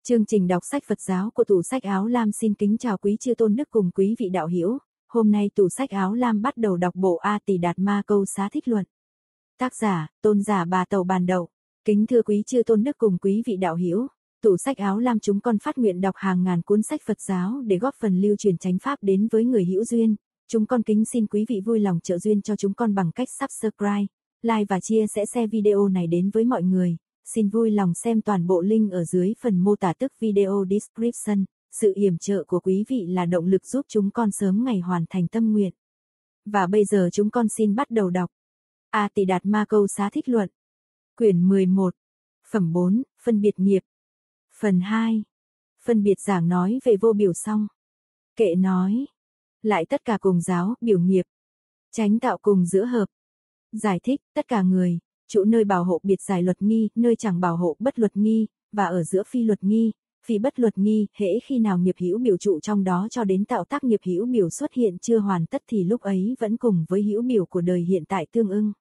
Chương trình đọc sách Phật giáo của Tủ Sách Áo Lam xin kính chào quý chư tôn đức cùng quý vị đạo hữu. Hôm nay Tủ Sách Áo Lam bắt đầu đọc bộ A Tỳ Đạt Ma Câu Xá Thích Luận. Tác giả, Tôn giả Bà Tàu Bàn Đậu. Kính thưa quý chư tôn đức cùng quý vị đạo hữu, Tủ Sách Áo Lam chúng con phát nguyện đọc hàng ngàn cuốn sách Phật giáo để góp phần lưu truyền chánh pháp đến với người hữu duyên. Chúng con kính xin quý vị vui lòng trợ duyên cho chúng con bằng cách subscribe, like và chia sẻ video này đến với mọi người. Xin vui lòng xem toàn bộ link ở dưới phần mô tả tức video description. Sự yểm trợ của quý vị là động lực giúp chúng con sớm ngày hoàn thành tâm nguyện. Và bây giờ chúng con xin bắt đầu đọc A Tỳ Đạt Ma Câu Xá Thích Luận. Quyển 11. Phẩm 4, Phân biệt nghiệp. Phần 2. Phân biệt giảng nói về vô biểu song. Kệ nói. Lại tất cả cùng giáo, biểu nghiệp. Chánh tạo cùng giữa hợp. Giải thích, tất cả người, trụ nơi bảo hộ biệt giải luật nghi, nơi chẳng bảo hộ bất luật nghi, và ở giữa phi luật nghi, phi bất luật nghi, hễ khi nào nghiệp hữu biểu trụ trong đó cho đến tạo tác nghiệp hữu biểu xuất hiện chưa hoàn tất thì lúc ấy vẫn cùng với hữu biểu của đời hiện tại tương ưng.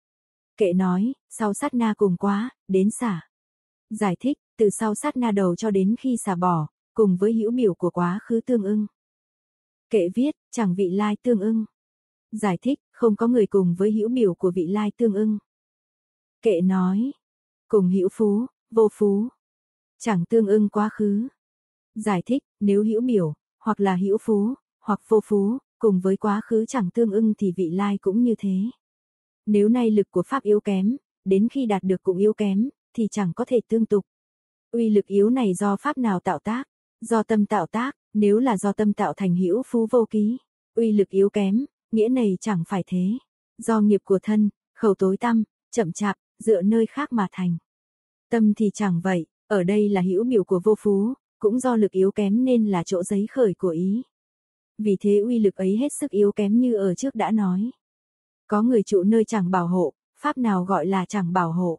Kệ nói, sau sát na cùng quá, đến xả. Giải thích, từ sau sát na đầu cho đến khi xả bỏ, cùng với hữu biểu của quá khứ tương ưng. Kệ viết, chẳng vị lai tương ưng. Giải thích, không có người cùng với hữu biểu của vị lai tương ưng. Kệ nói, cùng hữu phú, vô phú, chẳng tương ưng quá khứ. Giải thích, nếu hữu biểu, hoặc là hữu phú, hoặc vô phú, cùng với quá khứ chẳng tương ưng thì vị lai cũng như thế. Nếu nay lực của pháp yếu kém, đến khi đạt được cũng yếu kém, thì chẳng có thể tương tục. Uy lực yếu này do pháp nào tạo tác? Do tâm tạo tác, nếu là do tâm tạo thành hữu phú vô ký. Uy lực yếu kém, nghĩa này chẳng phải thế. Do nghiệp của thân, khẩu tối tăm, chậm chạp, dựa nơi khác mà thành. Tâm thì chẳng vậy, ở đây là hữu biểu của vô phú, cũng do lực yếu kém nên là chỗ giấy khởi của ý. Vì thế uy lực ấy hết sức yếu kém như ở trước đã nói. Có người trụ nơi chẳng bảo hộ, pháp nào gọi là chẳng bảo hộ?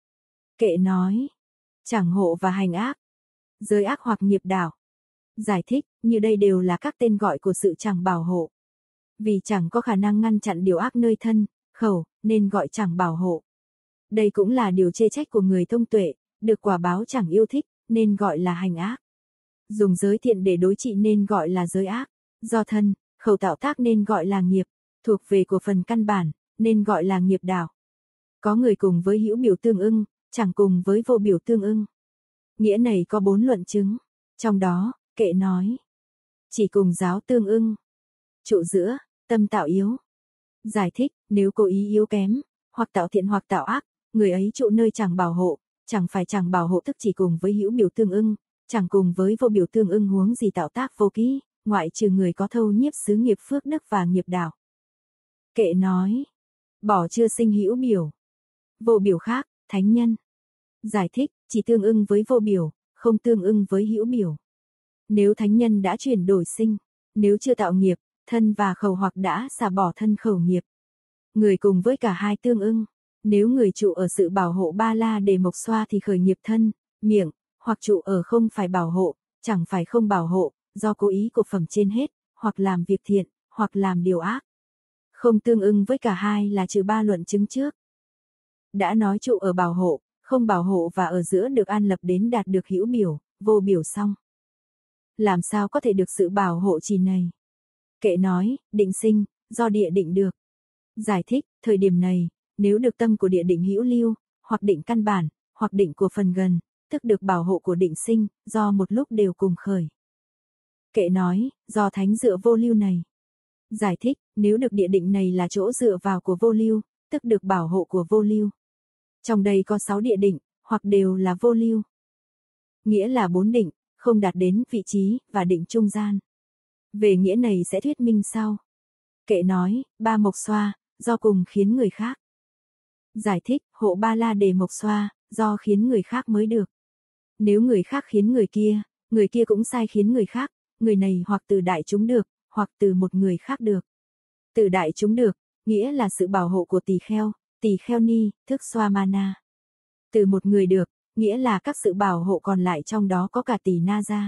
Kệ nói, chẳng hộ và hành ác, giới ác hoặc nghiệp đảo. Giải thích, như đây đều là các tên gọi của sự chẳng bảo hộ. Vì chẳng có khả năng ngăn chặn điều ác nơi thân, khẩu, nên gọi chẳng bảo hộ. Đây cũng là điều chê trách của người thông tuệ, được quả báo chẳng yêu thích, nên gọi là hành ác. Dùng giới thiện để đối trị nên gọi là giới ác. Do thân, khẩu tạo tác nên gọi là nghiệp, thuộc về của phần căn bản, nên gọi là nghiệp đảo. Có người cùng với hữu biểu tương ưng, chẳng cùng với vô biểu tương ưng. Nghĩa này có 4 luận chứng. Trong đó, kệ nói, chỉ cùng giáo tương ưng, trụ giữa, tâm tạo yếu. Giải thích, nếu cố ý yếu kém, hoặc tạo thiện hoặc tạo ác, người ấy trụ nơi chẳng bảo hộ, chẳng phải chẳng bảo hộ tức chỉ cùng với hữu biểu tương ưng, chẳng cùng với vô biểu tương ưng huống gì tạo tác vô ký, ngoại trừ người có thâu nhiếp xứ nghiệp phước đức và nghiệp đảo. Kệ nói, bỏ chưa sinh hữu biểu. Vô biểu khác, thánh nhân. Giải thích, chỉ tương ưng với vô biểu, không tương ưng với hữu biểu. Nếu thánh nhân đã chuyển đổi sinh, nếu chưa tạo nghiệp, thân và khẩu hoặc đã xả bỏ thân khẩu nghiệp, người cùng với cả hai tương ưng. Nếu người trụ ở sự bảo hộ ba la đề mộc xoa thì khởi nghiệp thân, miệng, hoặc trụ ở không phải bảo hộ, chẳng phải không bảo hộ, do cố ý của phẩm trên hết, hoặc làm việc thiện, hoặc làm điều ác. Không tương ưng với cả hai là trừ 3 luận chứng trước. Đã nói trụ ở bảo hộ, không bảo hộ và ở giữa được an lập đến đạt được hữu biểu, vô biểu xong. Làm sao có thể được sự bảo hộ trì này? Kệ nói, định sinh, do địa định được. Giải thích, thời điểm này, nếu được tâm của địa định hữu lưu, hoặc định căn bản, hoặc định của phần gần, tức được bảo hộ của định sinh, do một lúc đều cùng khởi. Kệ nói, do thánh dựa vô lưu này. Giải thích, nếu được địa định này là chỗ dựa vào của vô lưu, tức được bảo hộ của vô lưu. Trong đây có 6 địa định, hoặc đều là vô lưu. Nghĩa là 4 định, không đạt đến vị trí, và định trung gian. Về nghĩa này sẽ thuyết minh sau. Kệ nói, 3 mộc xoa, do cùng khiến người khác. Giải thích, hộ ba la đề mộc xoa, do khiến người khác mới được. Nếu người khác khiến người kia cũng sai khiến người khác, người này hoặc từ đại chúng được, hoặc từ một người khác được. Từ đại chúng được, nghĩa là sự bảo hộ của tỳ kheo ni, thức xoa mana. Từ một người được, nghĩa là các sự bảo hộ còn lại trong đó có cả tỳ na gia.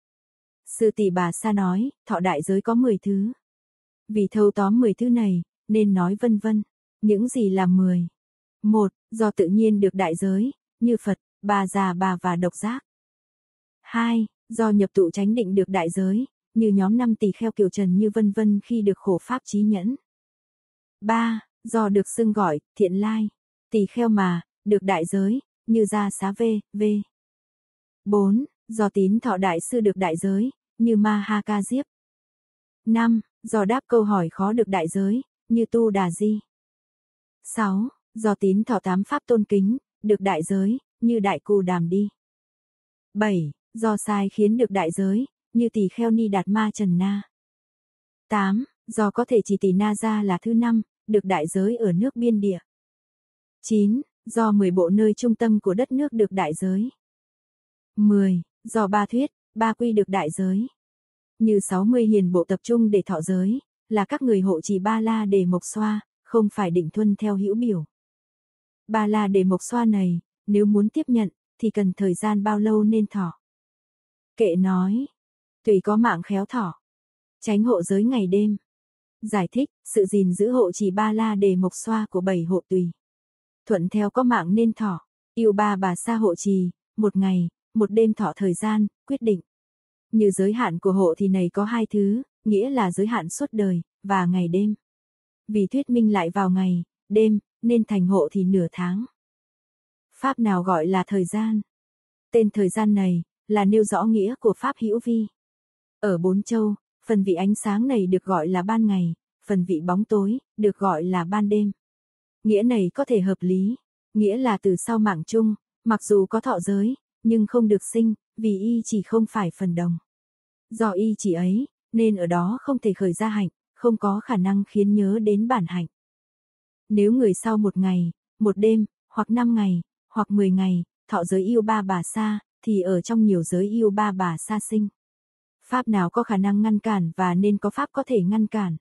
Sư Tỳ Bà Sa nói, thọ đại giới có 10 thứ. Vì thâu tóm 10 thứ này, nên nói vân vân. Những gì là 10? 1. Do tự nhiên được đại giới, như Phật, Bà Già Bà và độc giác. 2. Do nhập tụ chánh định được đại giới, như nhóm 5 tỳ kheo Kiều Trần Như vân vân khi được khổ pháp trí nhẫn. 3. Do được xưng gọi, thiện lai, tỳ kheo mà, được đại giới, như Gia Xá v. 4. Do tín thọ đại sư được đại giới, như Ma Ha Ca Diếp. 5. Do đáp câu hỏi khó được đại giới, như Tu Đà Di. 6. Do tín thọ 8 pháp tôn kính, được đại giới, như Đại Cù Đàm Đi. 7. Do sai khiến được đại giới, như Tỳ Kheo Ni Đạt Ma Trần Na. 8. Do có thể chỉ Tỳ Na Gia là thứ 5, được đại giới ở nước biên địa. 9. Do 10 bộ nơi trung tâm của đất nước được đại giới. 10. Do 3 thuyết, 3 quy được đại giới. Như 60 hiền bộ tập trung để thọ giới, là các người hộ trì Ba La Đề Mộc Xoa, không phải định tuân theo hữu biểu. Ba La Đề Mộc Xoa này, nếu muốn tiếp nhận, thì cần thời gian bao lâu nên thọ? Kệ nói, tùy có mạng khéo thọ, tránh hộ giới ngày đêm. Giải thích, sự gìn giữ hộ trì Ba La Đề Mộc Xoa của 7 hộ tùy. Thuận theo có mạng nên thọ, yêu ba bà sa hộ trì, 1 ngày, 1 đêm thọ thời gian, quyết định. Như giới hạn của hộ thì này có 2 thứ, nghĩa là giới hạn suốt đời, và ngày đêm. Vì thuyết minh lại vào ngày, đêm, nên thành hộ thì nửa tháng. Pháp nào gọi là thời gian? Tên thời gian này, là nêu rõ nghĩa của Pháp hữu vi. Ở 4 châu, phần vị ánh sáng này được gọi là ban ngày, phần vị bóng tối, được gọi là ban đêm. Nghĩa này có thể hợp lý, nghĩa là từ sau mạng chung, mặc dù có thọ giới, nhưng không được sinh, vì y chỉ không phải phần đồng. Do y chỉ ấy, nên ở đó không thể khởi ra hạnh, không có khả năng khiến nhớ đến bản hạnh. Nếu người sau 1 ngày, 1 đêm, hoặc 5 ngày, hoặc 10 ngày, thọ giới yêu ba bà sa, thì ở trong nhiều giới yêu ba bà sa sinh. Pháp nào có khả năng ngăn cản và nên có pháp có thể ngăn cản.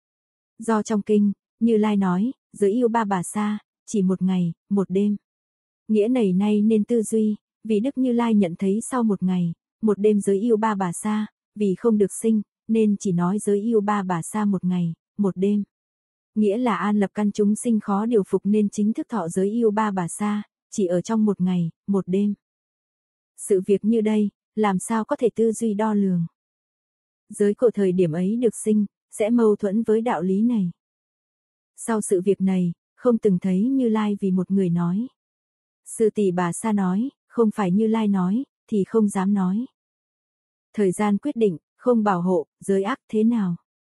Do trong kinh, Như Lai nói, giới yêu ba bà sa, chỉ 1 ngày, 1 đêm. Nghĩa này nay nên tư duy, vì Đức Như Lai nhận thấy sau 1 ngày, 1 đêm giới yêu ba bà sa, vì không được sinh, nên chỉ nói giới yêu ba bà sa 1 ngày, 1 đêm. Nghĩa là an lập căn chúng sinh khó điều phục nên chính thức thọ giới yêu ba bà sa, chỉ ở trong 1 ngày, 1 đêm. Sự việc như đây, làm sao có thể tư duy đo lường? Giới của thời điểm ấy được sinh, sẽ mâu thuẫn với đạo lý này. Sau sự việc này, không từng thấy Như Lai vì một người nói. Sư tỷ bà sa nói, không phải Như Lai nói, thì không dám nói. Thời gian quyết định, không bảo hộ, giới ác thế nào?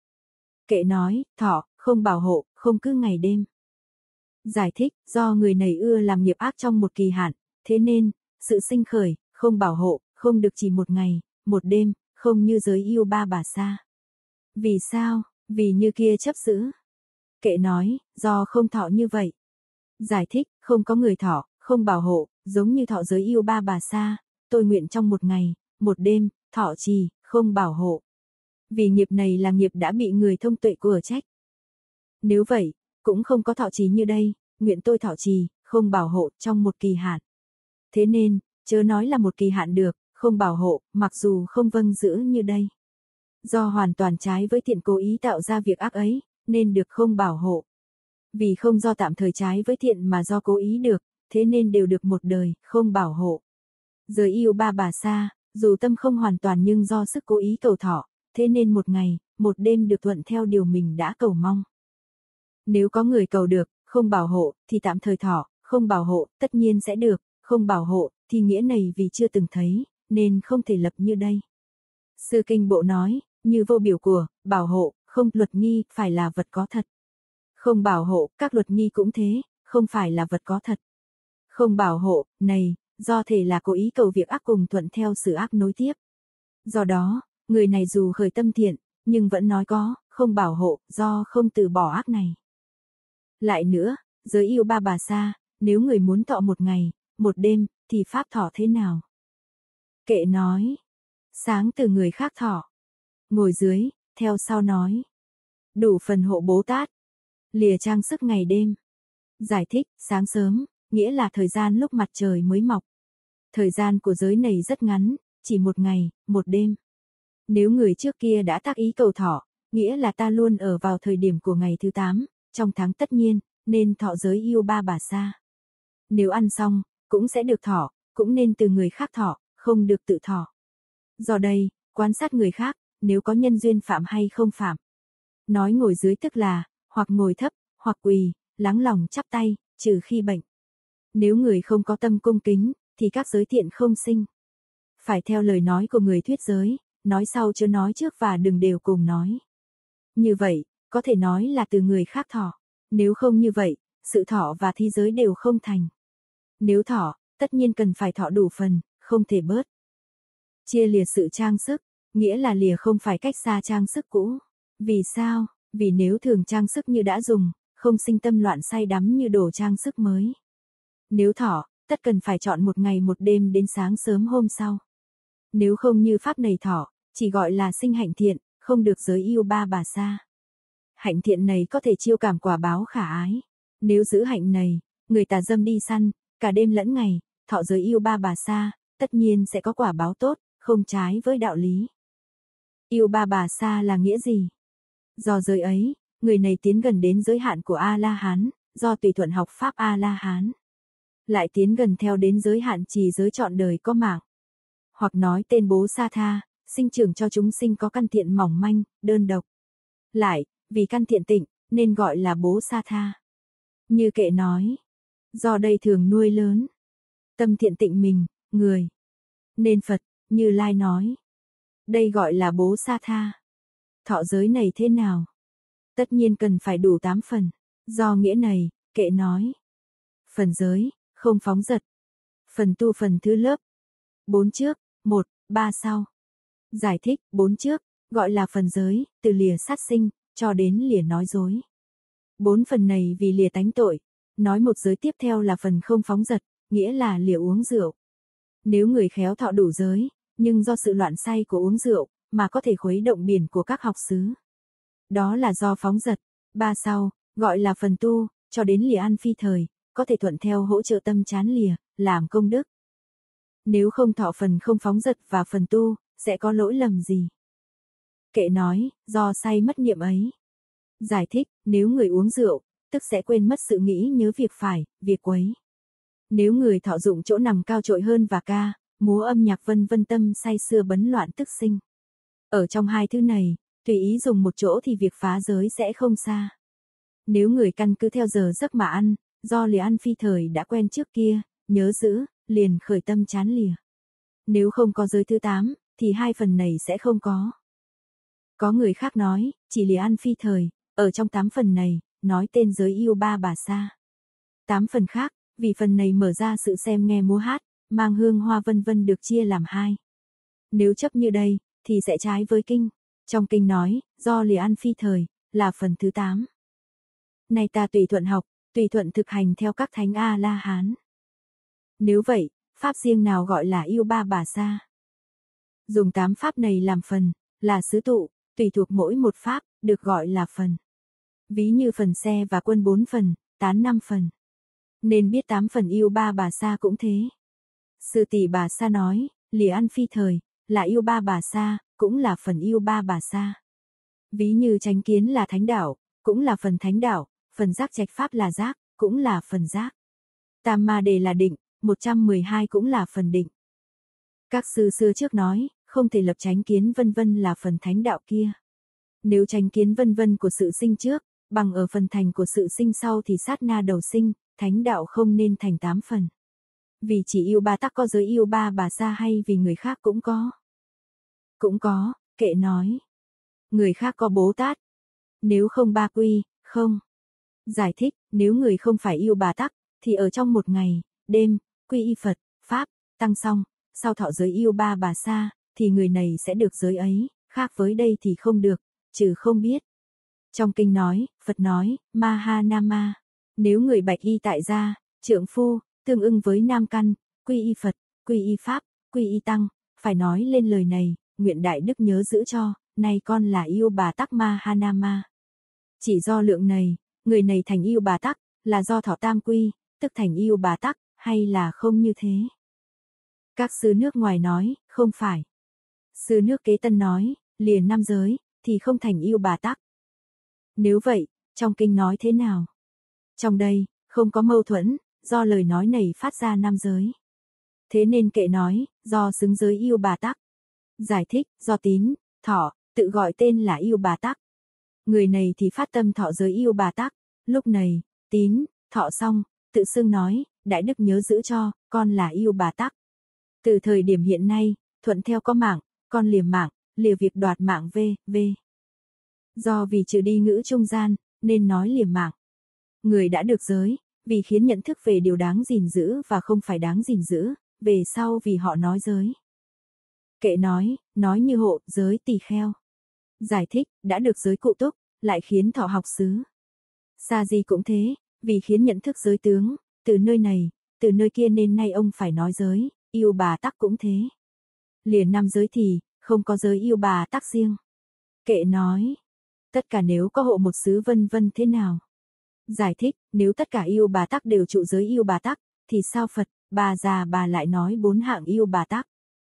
Kệ nói, thọ, không bảo hộ, không cứ ngày đêm. Giải thích, do người này ưa làm nghiệp ác trong một kỳ hạn, thế nên, sự sinh khởi, không bảo hộ, không được chỉ 1 ngày, 1 đêm, không như giới yêu ba bà sa. Vì sao? Vì như kia chấp giữ. Kệ nói, do không thọ như vậy. Giải thích, không có người thọ, không bảo hộ, giống như thọ giới yêu ba bà sa, tôi nguyện trong 1 ngày, 1 đêm, thọ trì, không bảo hộ. Vì nghiệp này là nghiệp đã bị người thông tuệ của trách. Nếu vậy, cũng không có thọ trì như đây, nguyện tôi thọ trì, không bảo hộ trong một kỳ hạn. Thế nên, chớ nói là một kỳ hạn được, không bảo hộ, mặc dù không vâng giữ như đây. Do hoàn toàn trái với thiện cố ý tạo ra việc ác ấy, nên được không bảo hộ. Vì không do tạm thời trái với thiện mà do cố ý được, thế nên đều được 1 đời, không bảo hộ. Giới yêu ba bà sa, dù tâm không hoàn toàn nhưng do sức cố ý cầu thọ, thế nên 1 ngày, 1 đêm được thuận theo điều mình đã cầu mong. Nếu có người cầu được, không bảo hộ, thì tạm thời thọ, không bảo hộ, tất nhiên sẽ được, không bảo hộ, thì nghĩa này vì chưa từng thấy, nên không thể lập như đây. Sư Kinh Bộ nói, như vô biểu của, bảo hộ, không luật nghi, phải là vật có thật. Không bảo hộ, các luật nghi cũng thế, không phải là vật có thật. Không bảo hộ, này, do thể là cố ý cầu việc ác cùng thuận theo sự ác nối tiếp. Do đó, người này dù khởi tâm thiện, nhưng vẫn nói có, không bảo hộ, do không từ bỏ ác này. Lại nữa, giới yêu ba bà sa, nếu người muốn thọ 1 ngày, 1 đêm, thì pháp thọ thế nào? Kệ nói, sáng từ người khác thọ, ngồi dưới, theo sau nói, đủ phần hộ Bố Tát, lìa trang sức ngày đêm. Giải thích, sáng sớm, nghĩa là thời gian lúc mặt trời mới mọc. Thời gian của giới này rất ngắn, chỉ 1 ngày, 1 đêm. Nếu người trước kia đã tác ý cầu thọ, nghĩa là ta luôn ở vào thời điểm của ngày thứ 8, trong tháng tất nhiên, nên thọ giới yêu ba bà sa. Nếu ăn xong, cũng sẽ được thọ, cũng nên từ người khác thọ, không được tự thọ. Do đây, quan sát người khác, nếu có nhân duyên phạm hay không phạm. Nói ngồi dưới tức là, hoặc ngồi thấp, hoặc quỳ, lắng lòng chắp tay, trừ khi bệnh. Nếu người không có tâm cung kính, thì các giới thiện không sinh. Phải theo lời nói của người thuyết giới, nói sau chớ nói trước và đừng đều cùng nói. Như vậy, có thể nói là từ người khác thọ. Nếu không như vậy, sự thọ và thi giới đều không thành. Nếu thọ, tất nhiên cần phải thọ đủ phần, không thể bớt. Chia lìa sự trang sức, nghĩa là lìa không phải cách xa trang sức cũ. Vì sao? Vì nếu thường trang sức như đã dùng, không sinh tâm loạn say đắm như đổ trang sức mới. Nếu thọ, tất cần phải chọn một ngày một đêm đến sáng sớm hôm sau. Nếu không như pháp này thọ, chỉ gọi là sinh hạnh thiện, không được giới yêu ba bà sa. Hạnh thiện này có thể chiêu cảm quả báo khả ái. Nếu giữ hạnh này, người tà dâm đi săn, cả đêm lẫn ngày, thọ giới yêu ba bà sa, tất nhiên sẽ có quả báo tốt, không trái với đạo lý. Yêu ba bà sa là nghĩa gì? Do giới ấy, người này tiến gần đến giới hạn của A-la-hán, do tùy thuận học pháp A-la-hán. Lại tiến gần theo đến giới hạn trì giới trọn đời có mạng. Hoặc nói tên bố sa tha, sinh trưởng cho chúng sinh có căn thiện mỏng manh, đơn độc. Lại, vì căn thiện tịnh, nên gọi là bố sa tha. Như Kệ nói, do đây thường nuôi lớn tâm thiện tịnh mình, người. Nên Phật, Như Lai nói, đây gọi là bố sa tha. Thọ giới này thế nào? Tất nhiên cần phải đủ 8 phần. Do nghĩa này, Kệ nói, phần giới, không phóng dật. Phần tu phần thứ lớp. 4 trước, 1, 3 sau. Giải thích, 4 trước, gọi là phần giới, từ lìa sát sinh, cho đến lìa nói dối. 4 phần này vì lìa tánh tội. Nói một giới tiếp theo là phần không phóng dật, nghĩa là lìa uống rượu. Nếu người khéo thọ đủ giới, nhưng do sự loạn say của uống rượu, mà có thể khuấy động biển của các học xứ. Đó là do phóng dật. 3 sau, gọi là phần tu, cho đến lìa ăn phi thời, có thể thuận theo hỗ trợ tâm chán lìa, làm công đức. Nếu không thọ phần không phóng dật và phần tu, sẽ có lỗi lầm gì? Kệ nói, do say mất niệm ấy. Giải thích, nếu người uống rượu, tức sẽ quên mất sự nghĩ nhớ việc phải, việc quấy. Nếu người thọ dụng chỗ nằm cao trội hơn và ca, múa âm nhạc vân vân tâm say sưa bấn loạn tức sinh. Ở trong hai thứ này, tùy ý dùng một chỗ thì việc phá giới sẽ không xa. Nếu người căn cứ theo giờ giấc mà ăn, do lìa ăn phi thời đã quen trước kia, nhớ giữ, liền khởi tâm chán lìa. Nếu không có giới thứ 8, thì hai phần này sẽ không có. Có người khác nói, chỉ lìa ăn phi thời, ở trong 8 phần này, nói tên giới yêu ba bà sa. 8 phần khác, vì phần này mở ra sự xem nghe múa hát, mang hương hoa vân vân được chia làm 2. Nếu chấp như đây, thì sẽ trái với kinh. Trong kinh nói, do lìa ăn phi thời, là phần thứ 8. Này ta tùy thuận học, tùy thuận thực hành theo các thánh A-la-hán. Nếu vậy, pháp riêng nào gọi là yêu ba bà sa? Dùng 8 pháp này làm phần, là xứ tụ, tùy thuộc mỗi một pháp, được gọi là phần. Ví như phần xe và quân 4 phần, tán 5 phần. Nên biết 8 phần yêu ba bà sa cũng thế. Sư tỷ bà sa nói, lìa ăn phi thời, là yêu ba bà sa, cũng là phần yêu ba bà sa. Ví như chánh kiến là thánh đạo, cũng là phần thánh đạo, phần giác trạch pháp là giác, cũng là phần giác. Tam ma đề là định, 112 cũng là phần định. Các sư xưa trước nói, không thể lập chánh kiến vân vân là phần thánh đạo kia. Nếu chánh kiến vân vân của sự sinh trước, bằng ở phần thành của sự sinh sau thì sát na đầu sinh, thánh đạo không nên thành 8 phần. Vì chỉ yêu ba tắc có giới yêu ba bà sa hay vì người khác cũng có? Cũng có, Kệ nói. Người khác có Bố Tát. Nếu không ba quy, không. Giải thích, nếu người không phải yêu bà tắc, thì ở trong một ngày, đêm, quy y Phật, Pháp, Tăng xong, sau thọ giới yêu ba bà sa, thì người này sẽ được giới ấy, khác với đây thì không được, trừ không biết. Trong kinh nói, Phật nói, Mahanama. Nếu người bạch y tại gia, trượng phu, tương ưng với nam căn, quy y Phật, quy y Pháp, quy y Tăng, phải nói lên lời này, nguyện đại đức nhớ giữ cho, nay con là yêu bà tắc Mahanama. Chỉ do lượng này, người này thành yêu bà tắc, là do thọ tam quy, tức thành yêu bà tắc, hay là không như thế? Các sư nước ngoài nói, không phải. Sư nước Kế Tân nói, liền 5 giới, thì không thành yêu bà tắc. Nếu vậy, trong kinh nói thế nào? Trong đây, không có mâu thuẫn, do lời nói này phát ra 5 giới. Thế nên Kệ nói, do xứng giới yêu bà tắc. Giải thích, do Tín, Thọ, tự gọi tên là Yêu Bà Tắc. Người này thì phát tâm thọ giới Yêu Bà Tắc. Lúc này, Tín, Thọ xong, tự xưng nói, Đại Đức nhớ giữ cho, con là Yêu Bà Tắc. Từ thời điểm hiện nay, thuận theo có mạng, con mạng, lìa việc đoạt mạng v. Do vì trừ đi ngữ trung gian, nên nói liềm mạng. Người đã được giới, vì khiến nhận thức về điều đáng gìn giữ và không phải đáng gìn giữ, về sau vì họ nói giới. Kệ nói như hộ, giới tỳ kheo. Giải thích, đã được giới cụ túc, lại khiến thọ học xứ. Sa di cũng thế, vì khiến nhận thức giới tướng, từ nơi này, từ nơi kia nên nay ông phải nói giới, Yêu Bà Tắc cũng thế. Liền 5 giới thì, không có giới Yêu Bà Tắc riêng. Kệ nói, tất cả nếu có hộ một xứ vân vân thế nào. Giải thích, nếu tất cả Yêu Bà Tắc đều trụ giới Yêu Bà Tắc, thì sao Phật, Bà già bà lại nói 4 hạng Yêu Bà Tắc.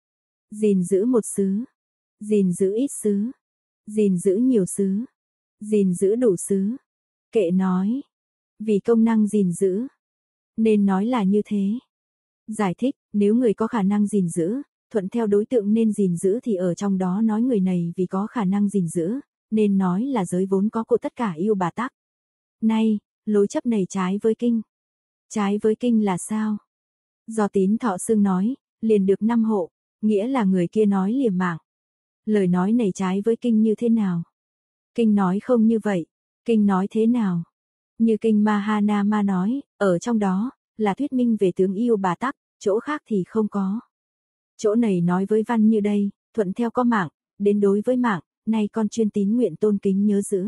Gìn giữ một xứ, gìn giữ ít xứ, gìn giữ nhiều xứ, gìn giữ đủ xứ. Kệ nói, vì công năng gìn giữ, nên nói là như thế. Giải thích, nếu người có khả năng gìn giữ, thuận theo đối tượng nên gìn giữ thì ở trong đó nói người này vì có khả năng gìn giữ, nên nói là giới vốn có của tất cả Yêu Bà Tắc. Nay, lối chấp này trái với kinh. Trái với kinh là sao? Do Tín Thọ xưng nói, liền được 5 hộ, nghĩa là người kia nói liềm mạng. Lời nói này trái với kinh như thế nào? Kinh nói không như vậy. Kinh nói thế nào? Như kinh Mahanama nói, ở trong đó, là thuyết minh về tướng Yêu Bà Tắc, chỗ khác thì không có. Chỗ này nói với văn như đây, thuận theo có mạng, đến đối với mạng, nay con chuyên tín nguyện tôn kính nhớ giữ.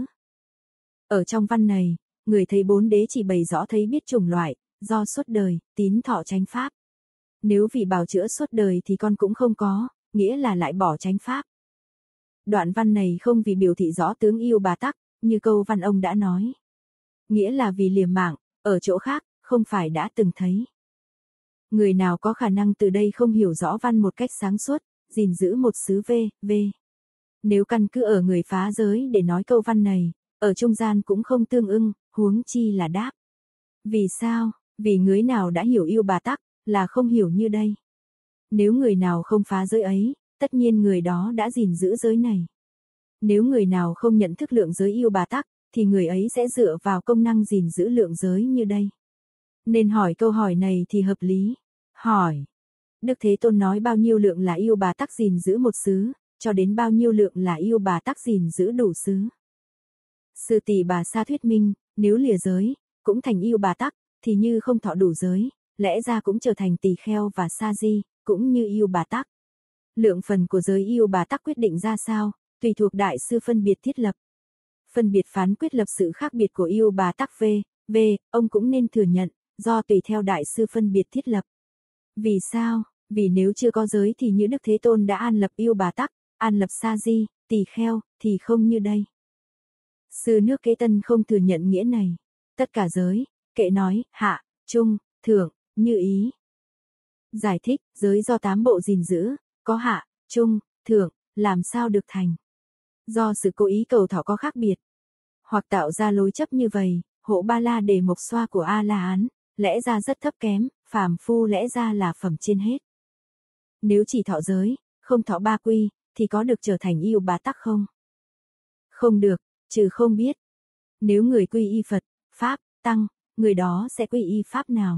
Ở trong văn này, người thấy 4 đế chỉ bày rõ thấy biết chủng loại, do suốt đời, tín thọ chánh pháp. Nếu vì bào chữa suốt đời thì con cũng không có, nghĩa là lại bỏ chánh pháp. Đoạn văn này không vì biểu thị rõ tướng Yêu Bà Tắc, như câu văn ông đã nói. Nghĩa là vì liềm mạng, ở chỗ khác, không phải đã từng thấy. Người nào có khả năng từ đây không hiểu rõ văn một cách sáng suốt, gìn giữ một xứ v. Nếu căn cứ ở người phá giới để nói câu văn này, ở trung gian cũng không tương ưng, huống chi là đáp. Vì sao? Vì người nào đã hiểu Yêu Bà Tắc, là không hiểu như đây. Nếu người nào không phá giới ấy, tất nhiên người đó đã gìn giữ giới này. Nếu người nào không nhận thức lượng giới Yêu Bà Tắc, thì người ấy sẽ dựa vào công năng gìn giữ lượng giới như đây. Nên hỏi câu hỏi này thì hợp lý. Hỏi, Đức Thế Tôn nói bao nhiêu lượng là Yêu Bà Tắc gìn giữ một xứ, cho đến bao nhiêu lượng là Yêu Bà Tắc gìn giữ đủ xứ. Sư Tỷ Bà Sa thuyết minh, nếu lìa giới, cũng thành Yêu Bà Tắc, thì như không thọ đủ giới, lẽ ra cũng trở thành tỳ kheo và sa di, cũng như Yêu Bà Tắc. Lượng phần của giới Yêu Bà Tắc quyết định ra sao, tùy thuộc đại sư phân biệt thiết lập. Phân biệt phán quyết lập sự khác biệt của Yêu Bà Tắc v, ông cũng nên thừa nhận, do tùy theo đại sư phân biệt thiết lập. Vì sao? Vì nếu chưa có giới thì như Đức Thế Tôn đã an lập Yêu Bà Tắc, an lập sa di, tỳ kheo, thì không như đây. Sư nước Kế Tân không thừa nhận nghĩa này. Tất cả giới, kệ nói, hạ, trung, thượng, như ý. Giải thích, giới do 8 bộ gìn giữ, có hạ, trung, thượng, làm sao được thành? Do sự cố ý cầu thọ có khác biệt, hoặc tạo ra lối chấp như vậy, hộ ba la đề mộc xoa của A-la-hán, lẽ ra rất thấp kém, phàm phu lẽ ra là phẩm trên hết. Nếu chỉ thọ giới, không thọ ba quy, thì có được trở thành Yêu Bà Tắc không? Không được, trừ không biết. Nếu người quy y Phật, Pháp, Tăng, người đó sẽ quy y Pháp nào?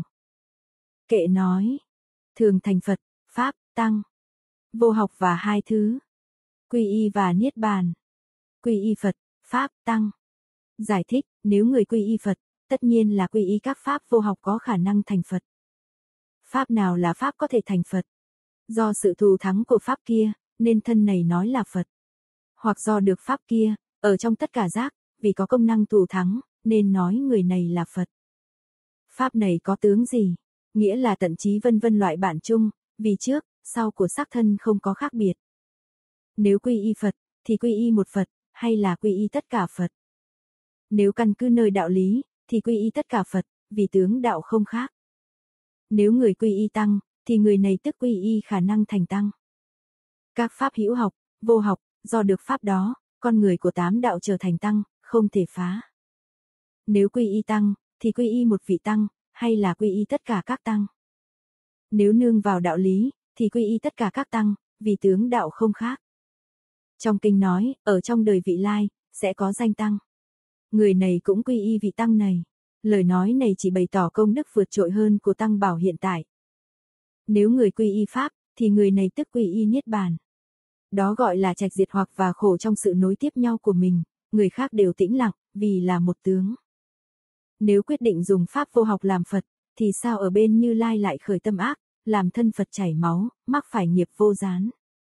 Kệ nói, thường thành Phật, Pháp, Tăng, vô học và 2 thứ. Quy y và Niết Bàn. Quy y Phật, Pháp, Tăng. Giải thích, nếu người quy y Phật, tất nhiên là quy y các Pháp vô học có khả năng thành Phật. Pháp nào là Pháp có thể thành Phật? Do sự thù thắng của Pháp kia, nên thân này nói là Phật. Hoặc do được Pháp kia, ở trong tất cả giác, vì có công năng thù thắng, nên nói người này là Phật. Pháp này có tướng gì? Nghĩa là tận trí vân vân loại bản chung, vì trước, sau của xác thân không có khác biệt. Nếu quy y Phật, thì quy y một Phật, hay là quy y tất cả Phật? Nếu căn cứ nơi đạo lý, thì quy y tất cả Phật, vì tướng đạo không khác. Nếu người quy y Tăng, thì người này tức quy y khả năng thành Tăng. Các Pháp hữu học, vô học, do được Pháp đó, con người của 8 đạo trở thành Tăng, không thể phá. Nếu quy y Tăng, thì quy y một vị Tăng, hay là quy y tất cả các Tăng? Nếu nương vào đạo lý, thì quy y tất cả các Tăng, vì tướng đạo không khác. Trong kinh nói, ở trong đời vị lai, sẽ có danh tăng. Người này cũng quy y vị tăng này. Lời nói này chỉ bày tỏ công đức vượt trội hơn của tăng bảo hiện tại. Nếu người quy y pháp, thì người này tức quy y niết bàn. Đó gọi là trạch diệt hoặc và khổ trong sự nối tiếp nhau của mình, người khác đều tĩnh lặng, vì là một tướng. Nếu quyết định dùng pháp vô học làm Phật, thì sao ở bên Như Lai lại khởi tâm ác, làm thân Phật chảy máu, mắc phải nghiệp vô gián.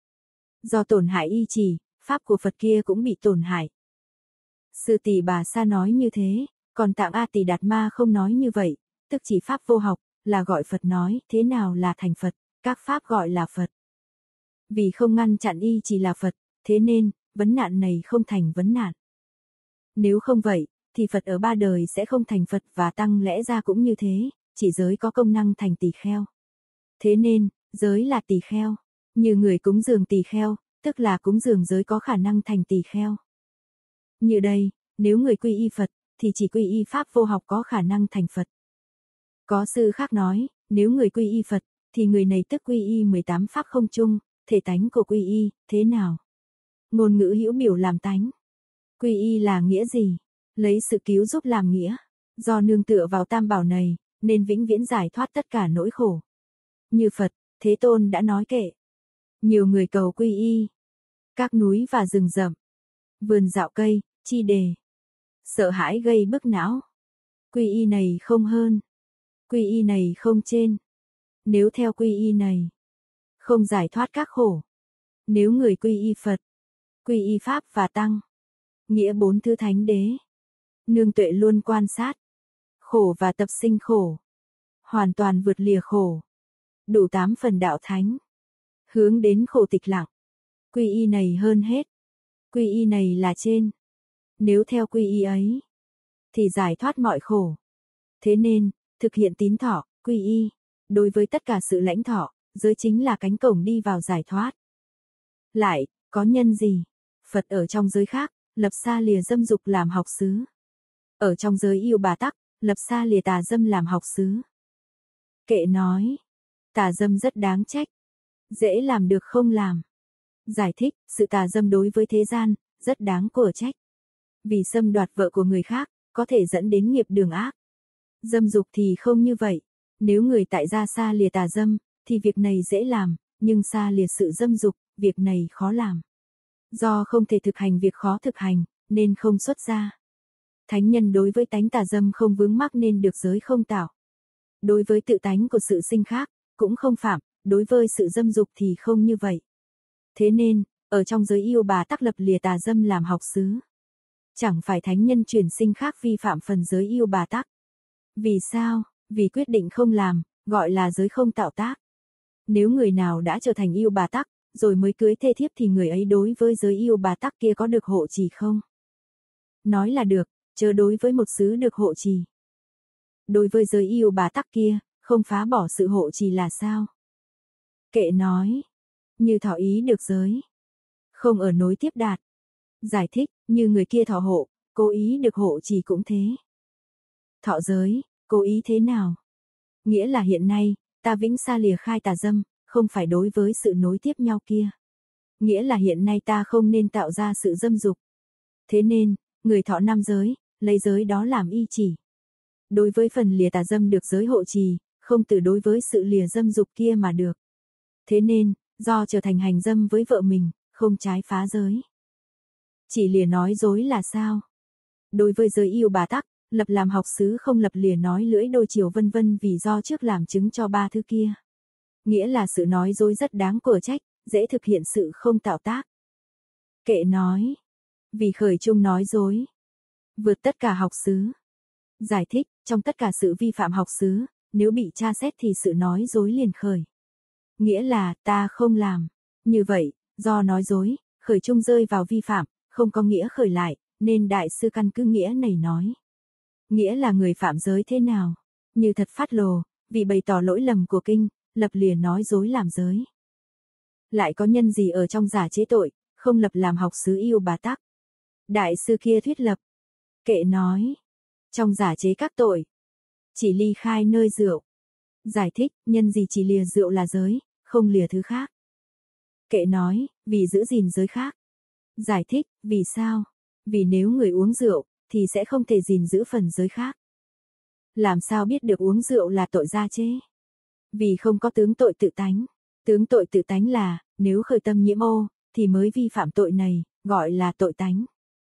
Do tổn hại y trì, pháp của Phật kia cũng bị tổn hại. Sư Tỷ Bà Sa nói như thế, còn Tạng A Tỳ Đạt Ma không nói như vậy, tức chỉ pháp vô học, là gọi Phật nói, thế nào là thành Phật, các pháp gọi là Phật. Vì không ngăn chặn y chỉ là Phật, thế nên, vấn nạn này không thành vấn nạn. Nếu không vậy, thì Phật ở ba đời sẽ không thành Phật và tăng lẽ ra cũng như thế, chỉ giới có công năng thành tỳ kheo. Thế nên, giới là tỳ kheo, như người cúng dường tỳ kheo, tức là cúng dường giới có khả năng thành tỳ kheo. Như đây, nếu người quy y Phật, thì chỉ quy y pháp vô học có khả năng thành Phật. Có sư khác nói, nếu người quy y Phật, thì người này tức quy y 18 pháp không chung, thể tánh của quy y, thế nào? Ngôn ngữ hữu biểu làm tánh. Quy y là nghĩa gì? Lấy sự cứu giúp làm nghĩa. Do nương tựa vào tam bảo này, nên vĩnh viễn giải thoát tất cả nỗi khổ. Như Phật, Thế Tôn đã nói kệ. Nhiều người cầu quy y. Các núi và rừng rậm. Vườn dạo cây, chi đề. Sợ hãi gây bức não. Quy y này không hơn. Quy y này không trên. Nếu theo quy y này, không giải thoát các khổ. Nếu người quy y Phật, quy y Pháp và Tăng, nghĩa bốn thứ thánh đế, nương tuệ luôn quan sát, khổ và tập sinh khổ, hoàn toàn vượt lìa khổ, đủ 8 phần đạo thánh, hướng đến khổ tịch lặng. Quy y này hơn hết, quy y này là trên. Nếu theo quy y ấy, thì giải thoát mọi khổ. Thế nên, thực hiện tín thọ, quy y, đối với tất cả sự lãnh thọ, giới chính là cánh cổng đi vào giải thoát. Lại, có nhân gì? Phật ở trong giới khác, lập xa lìa dâm dục làm học xứ. Ở trong giới yêu bà tắc, lập xa lìa tà dâm làm học xứ. Kệ nói, tà dâm rất đáng trách, dễ làm được không làm. Giải thích, sự tà dâm đối với thế gian, rất đáng của trách. Vì xâm đoạt vợ của người khác, có thể dẫn đến nghiệp đường ác. Dâm dục thì không như vậy. Nếu người tại gia xa lìa tà dâm, thì việc này dễ làm, nhưng xa lìa sự dâm dục, việc này khó làm. Do không thể thực hành việc khó thực hành, nên không xuất gia. Thánh nhân đối với tánh tà dâm không vướng mắc nên được giới không tạo. Đối với tự tánh của sự sinh khác, cũng không phạm, đối với sự dâm dục thì không như vậy. Thế nên, ở trong giới yêu bà tắc lập lìa tà dâm làm học xứ. Chẳng phải thánh nhân chuyển sinh khác vi phạm phần giới yêu bà tắc. Vì sao? Vì quyết định không làm, gọi là giới không tạo tác. Nếu người nào đã trở thành yêu bà tắc, rồi mới cưới thê thiếp thì người ấy đối với giới yêu bà tắc kia có được hộ trì không? Nói là được, chớ đối với một xứ được hộ trì. Đối với giới yêu bà tắc kia, không phá bỏ sự hộ trì là sao? Kệ nói, như thọ ý được giới, không ở nối tiếp đạt. Giải thích, như người kia thọ hộ, cố ý được hộ trì cũng thế. Thọ giới, cố ý thế nào? Nghĩa là hiện nay, ta vĩnh xa lìa khai tà dâm, không phải đối với sự nối tiếp nhau kia. Nghĩa là hiện nay ta không nên tạo ra sự dâm dục. Thế nên, người thọ 5 giới, lấy giới đó làm y chỉ. Đối với phần lìa tà dâm được giới hộ trì, không từ đối với sự lìa dâm dục kia mà được. Thế nên, do trở thành hành dâm với vợ mình, không trái phá giới. Chỉ lìa nói dối là sao? Đối với giới yêu bà tắc, lập làm học xứ không lập lìa nói lưỡi đôi chiều vân vân vì do trước làm chứng cho 3 thứ kia. Nghĩa là sự nói dối rất đáng của trách, dễ thực hiện sự không tạo tác. Kệ nói, vì khởi chung nói dối, vượt tất cả học xứ. Giải thích, trong tất cả sự vi phạm học xứ, nếu bị tra xét thì sự nói dối liền khởi. Nghĩa là, ta không làm. Như vậy, do nói dối, khởi chung rơi vào vi phạm, không có nghĩa khởi lại, nên đại sư căn cứ nghĩa này nói. Nghĩa là người phạm giới thế nào? Như thật phát lồ, vì bày tỏ lỗi lầm của kinh, lập lìa nói dối làm giới. Lại có nhân gì ở trong giả chế tội, không lập làm học xứ yêu bà tắc? Đại sư kia thuyết lập. Kệ nói, trong giả chế các tội, chỉ ly khai nơi rượu. Giải thích, nhân gì chỉ lìa rượu là giới, không lìa thứ khác. Kệ nói, vì giữ gìn giới khác. Giải thích, vì sao? Vì nếu người uống rượu, thì sẽ không thể gìn giữ phần giới khác. Làm sao biết được uống rượu là tội ra chế? Vì không có tướng tội tự tánh. Tướng tội tự tánh là, nếu khởi tâm nhiễm ô, thì mới vi phạm tội này, gọi là tội tánh.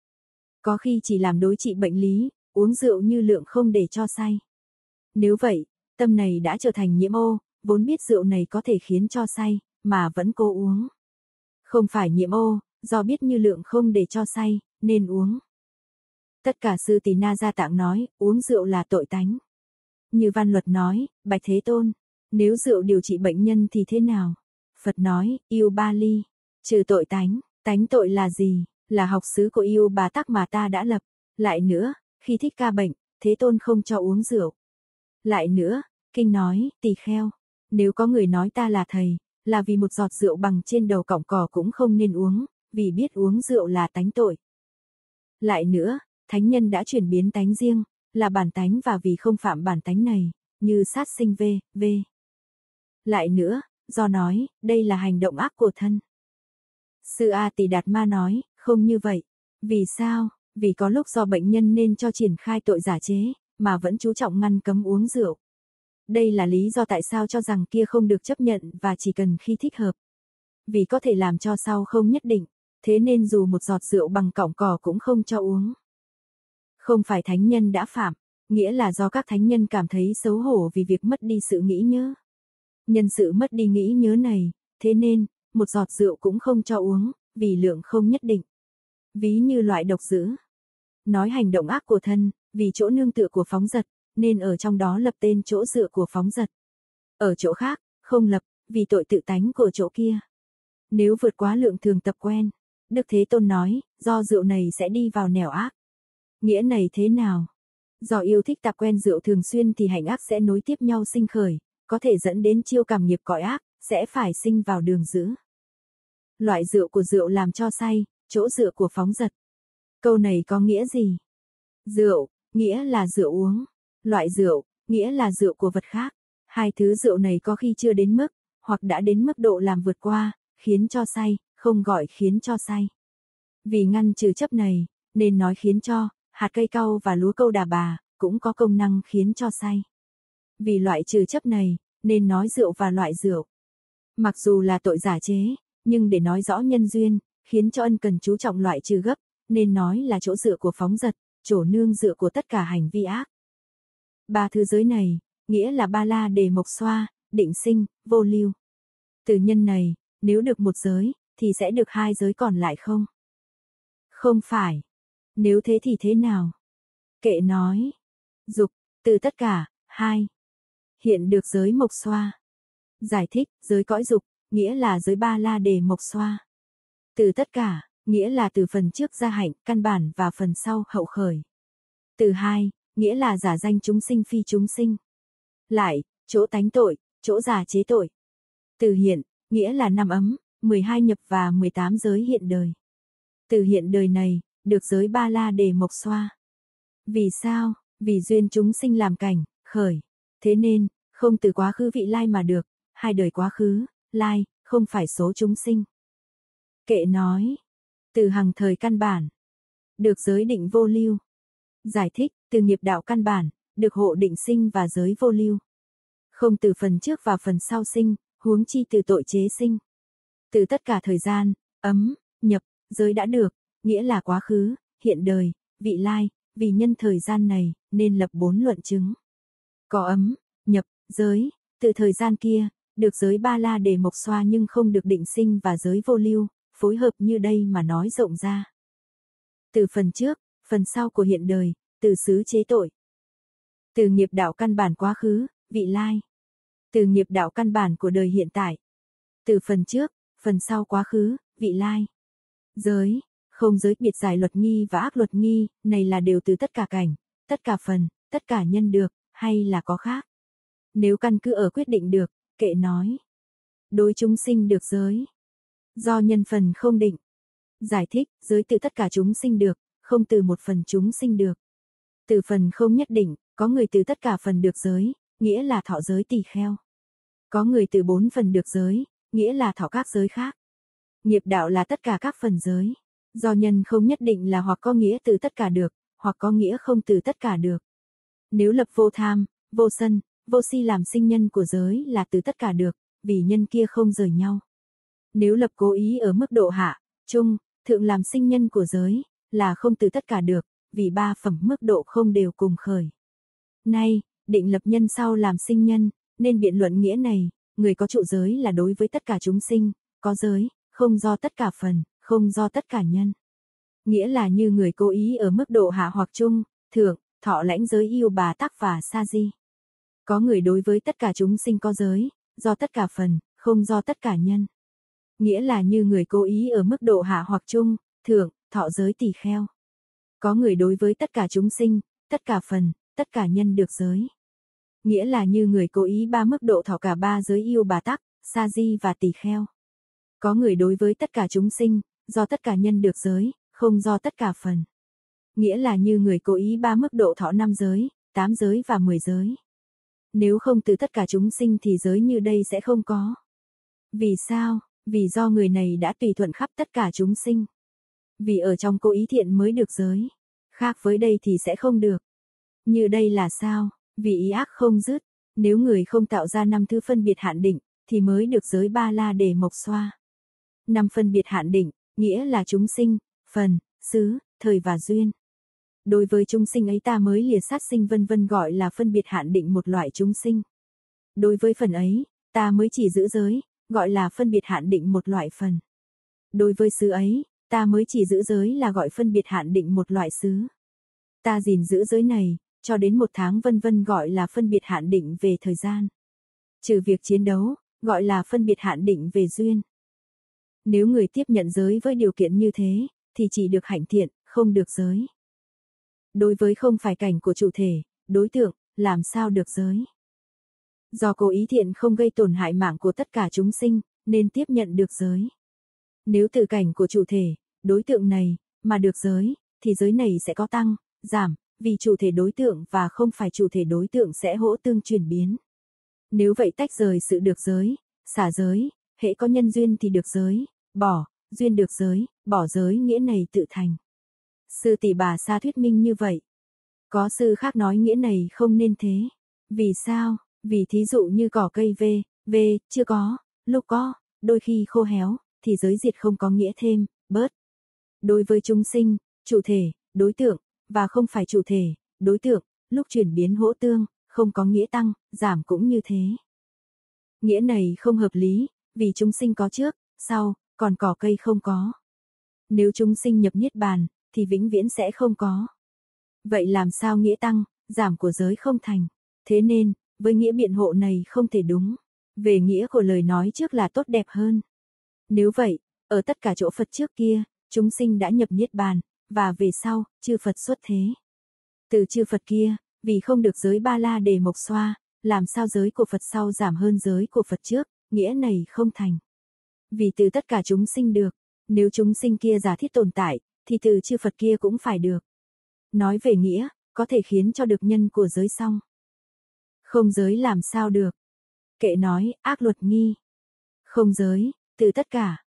Có khi chỉ làm đối trị bệnh lý, uống rượu như lượng không để cho say. Nếu vậy, tâm này đã trở thành nhiễm ô, vốn biết rượu này có thể khiến cho say, mà vẫn cố uống. Không phải nhiễm ô, do biết như lượng không để cho say, nên uống. Tất cả sư Tỳ Na Gia Tạng nói, uống rượu là tội tánh. Như Văn Luật nói, bạch Thế Tôn, nếu rượu điều trị bệnh nhân thì thế nào? Phật nói, Yêu Ba Ly, trừ tội tánh, tánh tội là gì? Là học xứ của Yêu Bà Tắc mà ta đã lập. Lại nữa, khi Thích Ca bệnh, Thế Tôn không cho uống rượu. Lại nữa, kinh nói, tỳ kheo, nếu có người nói ta là thầy, là vì một giọt rượu bằng trên đầu cọng cỏ cũng không nên uống, vì biết uống rượu là tánh tội. Lại nữa, thánh nhân đã chuyển biến tánh riêng, là bản tánh và vì không phạm bản tánh này, như sát sinh v. Lại nữa, do nói, đây là hành động ác của thân. Sư A Tỳ Đạt Ma nói, không như vậy. Vì sao? Vì có lúc do bệnh nhân nên cho triển khai tội giả chế, mà vẫn chú trọng ngăn cấm uống rượu. Đây là lý do tại sao cho rằng kia không được chấp nhận và chỉ cần khi thích hợp. Vì có thể làm cho sau không nhất định, thế nên dù một giọt rượu bằng cọng cỏ cũng không cho uống. Không phải thánh nhân đã phạm, nghĩa là do các thánh nhân cảm thấy xấu hổ vì việc mất đi sự nghĩ nhớ. Nhân sự mất đi nghĩ nhớ này, thế nên, một giọt rượu cũng không cho uống, vì lượng không nhất định. Ví như loại độc dữ. Nói hành động ác của thân, vì chỗ nương tựa của phóng dật, nên ở trong đó lập tên chỗ dựa của phóng dật. Ở chỗ khác, không lập, vì tội tự tánh của chỗ kia. Nếu vượt quá lượng thường tập quen, Đức Thế Tôn nói, do rượu này sẽ đi vào nẻo ác. Nghĩa này thế nào? Do yêu thích tập quen rượu thường xuyên thì hành ác sẽ nối tiếp nhau sinh khởi, có thể dẫn đến chiêu cảm nghiệp cõi ác, sẽ phải sinh vào đường dữ. Loại rượu của rượu làm cho say, chỗ dựa của phóng dật. Câu này có nghĩa gì? Rượu, nghĩa là rượu uống. Loại rượu, nghĩa là rượu của vật khác. Hai thứ rượu này có khi chưa đến mức, hoặc đã đến mức độ làm vượt qua, khiến cho say, không gọi khiến cho say. Vì ngăn trừ chấp này, nên nói khiến cho, hạt cây cau và lúa câu Đà Bà, cũng có công năng khiến cho say. Vì loại trừ chấp này, nên nói rượu và loại rượu. Mặc dù là tội giả chế, nhưng để nói rõ nhân duyên, khiến cho ân cần chú trọng loại trừ gấp, nên nói là chỗ dựa của phóng dật, chỗ nương dựa của tất cả hành vi ác. Ba thứ giới này, nghĩa là ba la đề mộc xoa, định sinh, vô lưu. Từ nhân này, nếu được một giới, thì sẽ được hai giới còn lại không? Không phải. Nếu thế thì thế nào? Kệ nói. Dục, từ tất cả, hai. Hiện được giới mộc xoa. Giải thích, giới cõi dục, nghĩa là giới ba la đề mộc xoa. Từ tất cả, nghĩa là từ phần trước gia hạnh, căn bản và phần sau hậu khởi. Từ hai, nghĩa là giả danh chúng sinh phi chúng sinh. Lại, chỗ tánh tội, chỗ giả chế tội. Từ hiện, nghĩa là năm ấm, 12 nhập và 18 giới hiện đời. Từ hiện đời này, được giới ba la đề mộc xoa. Vì sao? Vì duyên chúng sinh làm cảnh, khởi. Thế nên, không từ quá khứ vị lai mà được, hai đời quá khứ, lai, không phải số chúng sinh. Kệ nói. Từ hằng thời căn bản. Được giới định vô lưu. Giải thích, từ nghiệp đạo căn bản, được hộ định sinh và giới vô lưu. Không từ phần trước và phần sau sinh, huống chi từ tội chế sinh. Từ tất cả thời gian, ấm, nhập, giới đã được, nghĩa là quá khứ, hiện đời, vị lai, vì nhân thời gian này, nên lập 4 luận chứng. Có ấm, nhập, giới, từ thời gian kia, được giới ba la đề mộc xoa nhưng không được định sinh và giới vô lưu, phối hợp như đây mà nói rộng ra. Từ phần trước, phần sau của hiện đời, từ xứ chế tội. Từ nghiệp đạo căn bản quá khứ, vị lai. Từ nghiệp đạo căn bản của đời hiện tại. Từ phần trước, phần sau quá khứ, vị lai. Giới, không giới biệt giải luật nghi và ác luật nghi, này là đều từ tất cả cảnh, tất cả phần, tất cả nhân được, hay là có khác. Nếu căn cứ ở quyết định được, kệ nói. Đối chúng sinh được giới. Do nhân phần không định. Giải thích, giới từ tất cả chúng sinh được, không từ một phần chúng sinh được. Từ phần không nhất định, có người từ tất cả phần được giới, nghĩa là thọ giới tỳ kheo. Có người từ 4 phần được giới, nghĩa là thọ các giới khác. Nghiệp đạo là tất cả các phần giới. Do nhân không nhất định là hoặc có nghĩa từ tất cả được, hoặc có nghĩa không từ tất cả được. Nếu lập vô tham, vô sân, vô si làm sinh nhân của giới là từ tất cả được, vì nhân kia không rời nhau. Nếu lập cố ý ở mức độ hạ, trung, thượng làm sinh nhân của giới, là không từ tất cả được, vì ba phẩm mức độ không đều cùng khởi. Nay, định lập nhân sau làm sinh nhân, nên biện luận nghĩa này, người có trụ giới là đối với tất cả chúng sinh, có giới, không do tất cả phần, không do tất cả nhân. Nghĩa là như người cố ý ở mức độ hạ hoặc trung, thượng, thọ lãnh giới yêu bà tắc và sa di. Có người đối với tất cả chúng sinh có giới, do tất cả phần, không do tất cả nhân. Nghĩa là như người cố ý ở mức độ hạ hoặc trung, thượng, thọ giới tỳ kheo. Có người đối với tất cả chúng sinh, tất cả phần, tất cả nhân được giới. Nghĩa là như người cố ý ba mức độ thọ cả ba giới yêu bà tắc, sa di và tỳ kheo. Có người đối với tất cả chúng sinh, do tất cả nhân được giới, không do tất cả phần. Nghĩa là như người cố ý ba mức độ thọ 5 giới, 8 giới và 10 giới. Nếu không từ tất cả chúng sinh thì giới như đây sẽ không có. Vì sao? Vì do người này đã tùy thuận khắp tất cả chúng sinh. Vì ở trong cố ý thiện mới được giới. Khác với đây thì sẽ không được. Như đây là sao? Vì ý ác không dứt. Nếu người không tạo ra 5 thứ phân biệt hạn định, thì mới được giới ba la đề mộc xoa. 5 phân biệt hạn định, nghĩa là chúng sinh, phần, xứ, thời và duyên. Đối với chúng sinh ấy ta mới lìa sát sinh vân vân gọi là phân biệt hạn định một loại chúng sinh. Đối với phần ấy, ta mới chỉ giữ giới, gọi là phân biệt hạn định một loại phần. Đối với xứ ấy, ta mới chỉ giữ giới là gọi phân biệt hạn định một loại xứ. Ta gìn giữ giới này, cho đến 1 tháng vân vân gọi là phân biệt hạn định về thời gian. Trừ việc chiến đấu, gọi là phân biệt hạn định về duyên. Nếu người tiếp nhận giới với điều kiện như thế, thì chỉ được hạnh thiện, không được giới. Đối với không phải cảnh của chủ thể, đối tượng, làm sao được giới? Do cố ý thiện không gây tổn hại mạng của tất cả chúng sinh, nên tiếp nhận được giới. Nếu từ cảnh của chủ thể, đối tượng này, mà được giới, thì giới này sẽ có tăng, giảm, vì chủ thể đối tượng và không phải chủ thể đối tượng sẽ hỗ tương chuyển biến. Nếu vậy tách rời sự được giới, xả giới, hễ có nhân duyên thì được giới, bỏ, duyên được giới, bỏ giới nghĩa này tự thành. Sư Tỷ Bà Sa thuyết minh như vậy. Có sư khác nói nghĩa này không nên thế. Vì sao? Vì thí dụ như cỏ cây v, chưa có, lúc có, đôi khi khô héo, thì giới diệt không có nghĩa thêm, bớt. Đối với chúng sinh, chủ thể, đối tượng, và không phải chủ thể, đối tượng, lúc chuyển biến hỗ tương, không có nghĩa tăng, giảm cũng như thế. Nghĩa này không hợp lý, vì chúng sinh có trước, sau, còn cỏ cây không có. Nếu chúng sinh nhập niết bàn, thì vĩnh viễn sẽ không có. Vậy làm sao nghĩa tăng, giảm của giới không thành? Thế nên, với nghĩa biện hộ này không thể đúng. Về nghĩa của lời nói trước là tốt đẹp hơn. Nếu vậy, ở tất cả chỗ Phật trước kia, chúng sinh đã nhập niết bàn, và về sau, chư Phật xuất thế. Từ chư Phật kia, vì không được giới ba la đề mộc xoa, làm sao giới của Phật sau giảm hơn giới của Phật trước, nghĩa này không thành. Vì từ tất cả chúng sinh được, nếu chúng sinh kia giả thiết tồn tại, thì từ chư Phật kia cũng phải được. Nói về nghĩa, có thể khiến cho được nhân của giới xong. Không giới làm sao được? Kệ nói, ác luật nghi. Không giới, từ tất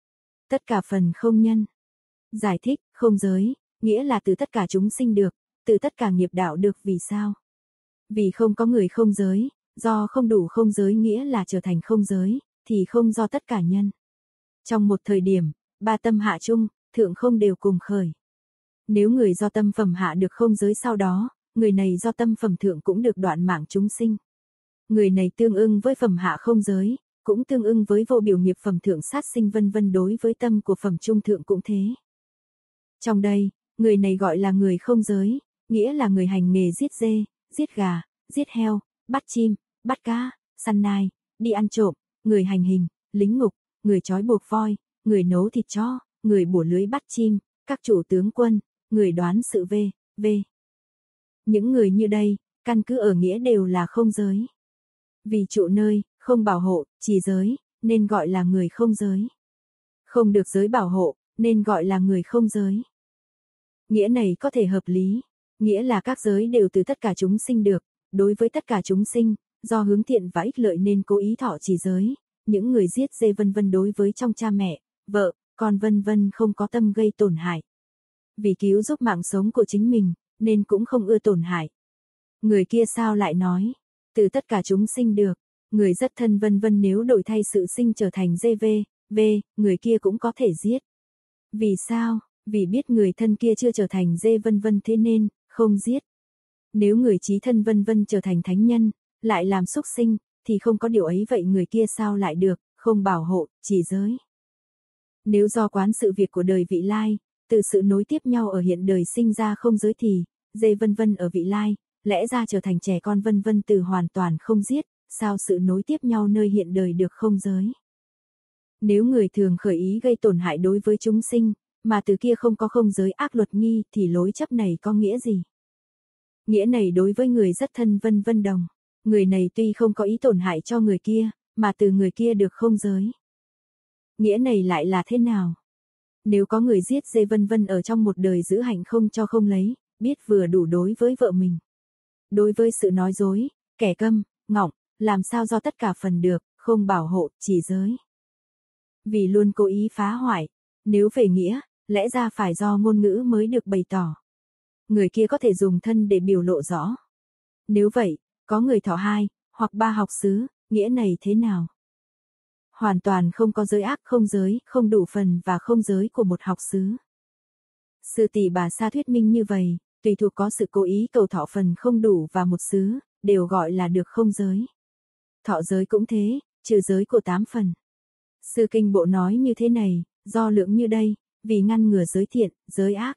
cả phần không nhân. Giải thích, không giới, nghĩa là từ tất cả chúng sinh được, từ tất cả nghiệp đạo được. Vì sao? Vì không có người không giới, do không đủ không giới nghĩa là trở thành không giới, thì không do tất cả nhân. Trong một thời điểm, ba tâm hạ trung, thượng không đều cùng khởi. Nếu người do tâm phẩm hạ được không giới sau đó, người này do tâm phẩm thượng cũng được đoạn mạng chúng sinh. Người này tương ưng với phẩm hạ không giới, cũng tương ưng với vô biểu nghiệp phẩm thượng sát sinh vân vân đối với tâm của phẩm trung thượng cũng thế. Trong đây, người này gọi là người không giới, nghĩa là người hành nghề giết dê, giết gà, giết heo, bắt chim, bắt cá, săn nai, đi ăn trộm, người hành hình, lính ngục, người trói buộc voi, người nấu thịt chó, người bủa lưới bắt chim, các chủ tướng quân, người đoán sự v. Những người như đây, căn cứ ở nghĩa đều là không giới. Vì trụ nơi, không bảo hộ, trì giới, nên gọi là người không giới. Không được giới bảo hộ, nên gọi là người không giới. Nghĩa này có thể hợp lý, nghĩa là các giới đều từ tất cả chúng sinh được, đối với tất cả chúng sinh, do hướng thiện và ích lợi nên cố ý thọ trì giới, những người giết dê vân vân đối với trong cha mẹ, vợ, con vân vân không có tâm gây tổn hại. Vì cứu giúp mạng sống của chính mình, nên cũng không ưa tổn hại. Người kia sao lại nói, từ tất cả chúng sinh được, người rất thân vân vân nếu đổi thay sự sinh trở thành GV, người kia cũng có thể giết. Vì sao? Vì biết người thân kia chưa trở thành dê vân vân thế nên, không giết. Nếu người chí thân vân vân trở thành thánh nhân, lại làm súc sinh, thì không có điều ấy vậy người kia sao lại được, không bảo hộ, chỉ giới. Nếu do quán sự việc của đời vị lai, từ sự nối tiếp nhau ở hiện đời sinh ra không giới thì, dê vân vân ở vị lai, lẽ ra trở thành trẻ con vân vân từ hoàn toàn không giết, sao sự nối tiếp nhau nơi hiện đời được không giới. Nếu người thường khởi ý gây tổn hại đối với chúng sinh, mà từ kia không có không giới ác luật nghi thì lối chấp này có nghĩa gì? Nghĩa này đối với người rất thân vân vân đồng. Người này tuy không có ý tổn hại cho người kia, mà từ người kia được không giới. Nghĩa này lại là thế nào? Nếu có người giết dê vân vân ở trong một đời giữ hạnh không cho không lấy, biết vừa đủ đối với vợ mình. Đối với sự nói dối, kẻ câm, ngọng, làm sao do tất cả phần được, không bảo hộ, chỉ giới. Vì luôn cố ý phá hoại, nếu về nghĩa, lẽ ra phải do ngôn ngữ mới được bày tỏ. Người kia có thể dùng thân để biểu lộ rõ. Nếu vậy, có người thọ 2, hoặc 3 học xứ, nghĩa này thế nào? Hoàn toàn không có giới ác không giới, không đủ phần và không giới của một học xứ. Sư tỷ Bà Sa thuyết minh như vậy, tùy thuộc có sự cố ý cầu thọ phần không đủ và một xứ, đều gọi là được không giới. Thọ giới cũng thế, trừ giới của 8 phần. Sư Kinh Bộ nói như thế này, do lượng như đây, vì ngăn ngừa giới thiện, giới ác.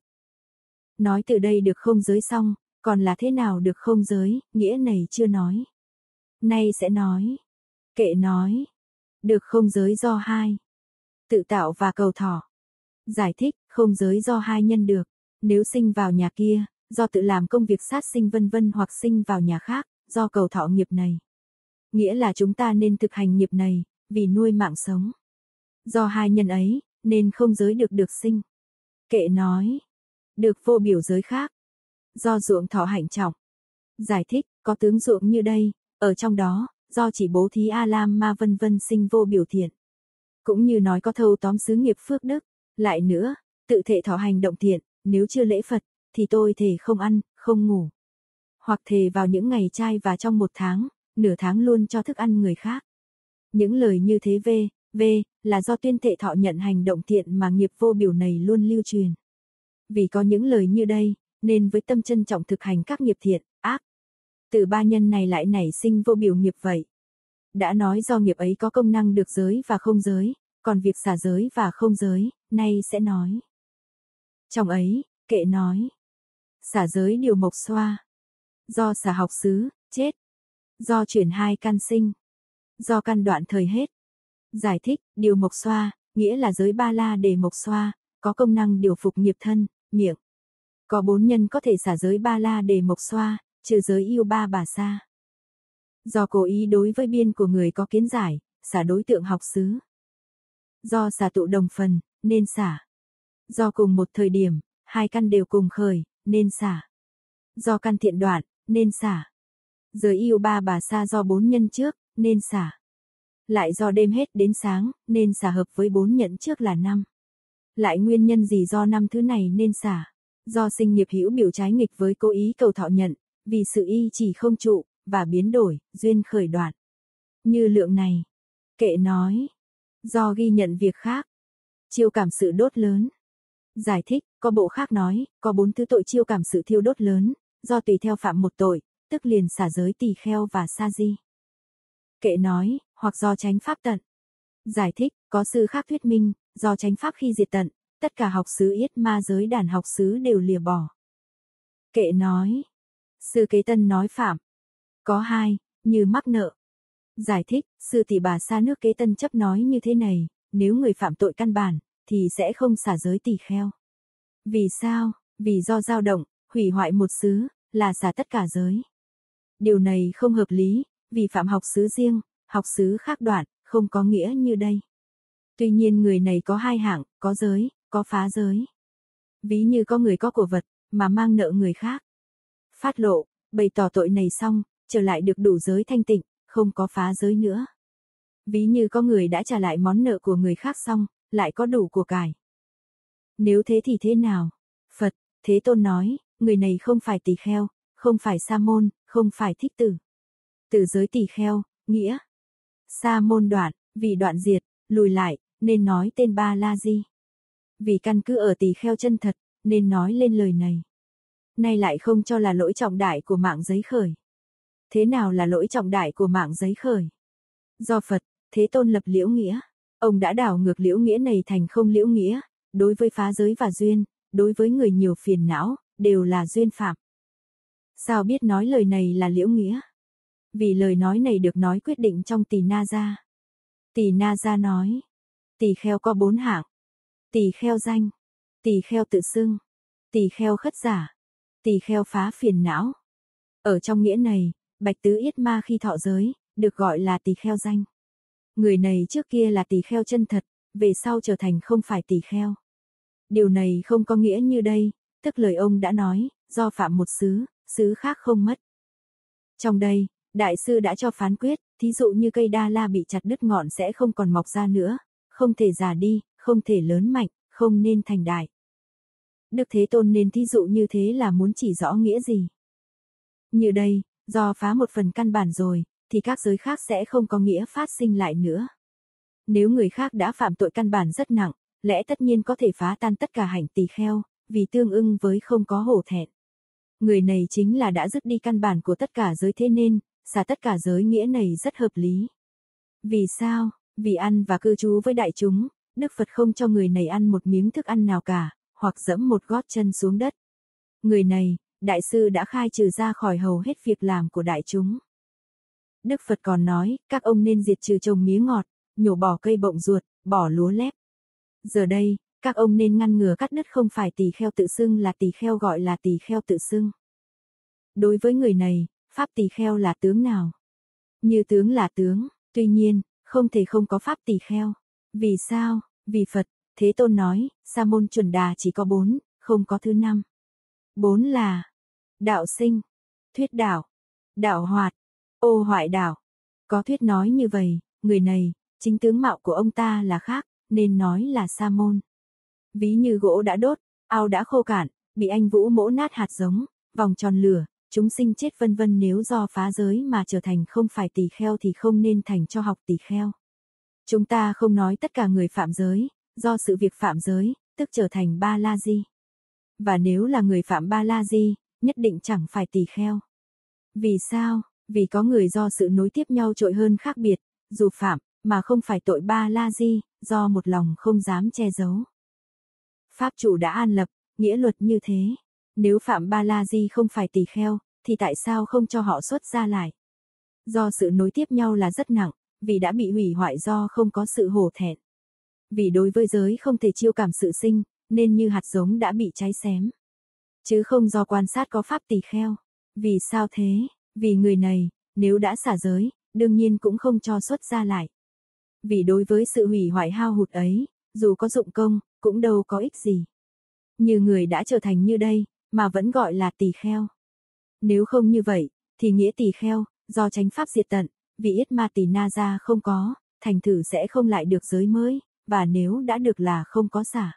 Nói từ đây được không giới xong, còn là thế nào được không giới, nghĩa này chưa nói. Nay sẽ nói. Kệ nói. Được không giới do 2. Tự tạo và cầu thọ. Giải thích, không giới do 2 nhân được. Nếu sinh vào nhà kia, do tự làm công việc sát sinh vân vân hoặc sinh vào nhà khác, do cầu thọ nghiệp này. Nghĩa là chúng ta nên thực hành nghiệp này, vì nuôi mạng sống. Do 2 nhân ấy, nên không giới được sinh. Kệ nói. Được vô biểu giới khác. Do ruộng thọ hạnh trọng. Giải thích, có tướng ruộng như đây, ở trong đó, do chỉ bố thí A-lam ma vân vân sinh vô biểu thiện. Cũng như nói có thâu tóm xứ nghiệp phước đức. Lại nữa, tự thệ thọ hành động thiện, nếu chưa lễ Phật, thì tôi thề không ăn, không ngủ. Hoặc thề vào những ngày chay và trong 1 tháng, nửa tháng luôn cho thức ăn người khác. Những lời như thế là do tuyên thệ thọ nhận hành động thiện mà nghiệp vô biểu này luôn lưu truyền. Vì có những lời như đây, nên với tâm trân trọng thực hành các nghiệp thiện, ác. Từ 3 nhân này lại nảy sinh vô biểu nghiệp vậy. Đã nói do nghiệp ấy có công năng được giới và không giới, còn việc xả giới và không giới, nay sẽ nói. Trong ấy, kệ nói. Xả giới điều mộc xoa. Do xả học xứ, chết. Do chuyển 2 căn sinh. Do căn đoạn thời hết. Giải thích, điều mộc xoa, nghĩa là giới ba la đề mộc xoa, có công năng điều phục nghiệp thân, miệng. Có 4 nhân có thể xả giới ba la đề mộc xoa, trừ giới yêu ba bà sa. Do cố ý đối với biên của người có kiến giải, xả đối tượng học xứ. Do xả tụ đồng phần, nên xả. Do cùng một thời điểm, 2 căn đều cùng khởi, nên xả. Do căn thiện đoạn, nên xả. Giới yêu ba bà sa do 4 nhân trước, nên xả. Lại do đêm hết đến sáng, nên xả hợp với 4 nhận trước là 5. Lại nguyên nhân gì do 5 thứ này nên xả? Do sinh nghiệp hữu biểu trái nghịch với cố ý cầu thọ nhận, vì sự y chỉ không trụ, và biến đổi, duyên khởi đoạn. Như lượng này. Kệ nói. Do ghi nhận việc khác. Chiêu cảm sự đốt lớn. Giải thích, có bộ khác nói, có 4 thứ tội chiêu cảm sự thiêu đốt lớn, do tùy theo phạm một tội, tức liền xả giới tỳ kheo và sa di. Kệ nói, hoặc do chánh pháp tận. Giải thích, có sư khác thuyết minh, do chánh pháp khi diệt tận, tất cả học xứ yết ma giới đàn học xứ đều lìa bỏ. Kệ nói. Sư Kế Tân nói phạm. Có 2, như mắc nợ. Giải thích, sư tỷ Bà Sa nước Kế Tân chấp nói như thế này, nếu người phạm tội căn bản, thì sẽ không xả giới tỳ kheo. Vì sao? Vì do dao động, hủy hoại một xứ, là xả tất cả giới. Điều này không hợp lý, vì phạm học xứ riêng, học xứ khác đoạn, không có nghĩa như đây. Tuy nhiên người này có 2 hạng, có giới, có phá giới. Ví như có người có của vật, mà mang nợ người khác. Phát lộ, bày tỏ tội này xong, trở lại được đủ giới thanh tịnh, không có phá giới nữa. Ví như có người đã trả lại món nợ của người khác xong, lại có đủ của cải. Nếu thế thì thế nào? Phật, Thế Tôn nói, người này không phải tỳ kheo, không phải sa môn, không phải thích tử. Từ giới tỳ kheo, nghĩa. Sa môn đoạn, vì đoạn diệt, lùi lại, nên nói tên Ba La Di. Vì căn cứ ở tỳ kheo chân thật, nên nói lên lời này. Nay lại không cho là lỗi trọng đại của mạng giấy khởi. Thế nào là lỗi trọng đại của mạng giấy khởi? Do Phật, Thế Tôn lập liễu nghĩa. Ông đã đảo ngược liễu nghĩa này thành không liễu nghĩa, đối với phá giới và duyên, đối với người nhiều phiền não, đều là duyên phạm. Sao biết nói lời này là liễu nghĩa? Vì lời nói này được nói quyết định trong Tỳ Na Gia. Tỳ Na Gia nói, tỳ kheo có 4 hạng. Tỳ kheo danh, tỳ kheo tự xưng, tỳ kheo khất giả, tỳ kheo phá phiền não. Ở trong nghĩa này, Bạch Tứ Yết Ma khi thọ giới, được gọi là tỳ kheo danh. Người này trước kia là tỳ kheo chân thật, về sau trở thành không phải tỳ kheo. Điều này không có nghĩa như đây, tức lời ông đã nói, do phạm một xứ, xứ khác không mất. Trong đây, Đại sư đã cho phán quyết, thí dụ như cây đa la bị chặt đứt ngọn sẽ không còn mọc ra nữa, không thể già đi, không thể lớn mạnh, không nên thành đại. Đức Thế Tôn nên thí dụ như thế là muốn chỉ rõ nghĩa gì? Như đây, do phá một phần căn bản rồi, thì các giới khác sẽ không có nghĩa phát sinh lại nữa. Nếu người khác đã phạm tội căn bản rất nặng, lẽ tất nhiên có thể phá tan tất cả hạnh tỳ kheo, vì tương ưng với không có hổ thẹn. Người này chính là đã dứt đi căn bản của tất cả giới, thế nên, xả tất cả giới nghĩa này rất hợp lý. Vì sao? Vì ăn và cư trú với đại chúng, Đức Phật không cho người này ăn một miếng thức ăn nào cả, hoặc dẫm một gót chân xuống đất. Người này, Đại sư đã khai trừ ra khỏi hầu hết việc làm của đại chúng. Đức Phật còn nói, các ông nên diệt trừ trồng mía ngọt, nhổ bỏ cây bọng ruột, bỏ lúa lép. Giờ đây, các ông nên ngăn ngừa cắt đứt không phải tỳ kheo tự xưng là tỳ kheo gọi là tỳ kheo tự xưng. Đối với người này, pháp tỳ kheo là tướng nào? Như tướng là tướng, tuy nhiên, không thể không có pháp tỳ kheo. Vì sao? Vì Phật, Thế Tôn nói, sa môn chuẩn đà chỉ có 4, không có thứ 5. 4 là đạo sinh, thuyết đạo, đạo hoạt, ô hoại đạo. Có thuyết nói như vậy, người này, chính tướng mạo của ông ta là khác, nên nói là sa môn. Ví như gỗ đã đốt, ao đã khô cạn, bị anh vũ mỗ nát hạt giống, vòng tròn lửa, chúng sinh chết vân vân. Nếu do phá giới mà trở thành không phải tỳ kheo thì không nên thành cho học tỳ kheo. Chúng ta không nói tất cả người phạm giới, do sự việc phạm giới, tức trở thành Ba La Di. Và nếu là người phạm Ba La Di, nhất định chẳng phải tỳ kheo. Vì sao? Vì có người do sự nối tiếp nhau trội hơn khác biệt, dù phạm, mà không phải tội Ba La Di, do một lòng không dám che giấu. Pháp chủ đã an lập, nghĩa luật như thế. Nếu phạm Ba La Di không phải tỳ kheo, thì tại sao không cho họ xuất gia lại? Do sự nối tiếp nhau là rất nặng, vì đã bị hủy hoại do không có sự hổ thẹn. Vì đối với giới không thể chiêu cảm sự sinh, nên như hạt giống đã bị cháy xém. Chứ không do quan sát có pháp tỳ kheo. Vì sao thế? Vì người này, nếu đã xả giới, đương nhiên cũng không cho xuất gia lại. Vì đối với sự hủy hoại hao hụt ấy, dù có dụng công, cũng đâu có ích gì. Như người đã trở thành như đây, mà vẫn gọi là tỳ kheo. Nếu không như vậy, thì nghĩa tỳ kheo, do chánh pháp diệt tận, vì Yết Ma Tỳ Na Gia không có, thành thử sẽ không lại được giới mới, và nếu đã được là không có xả.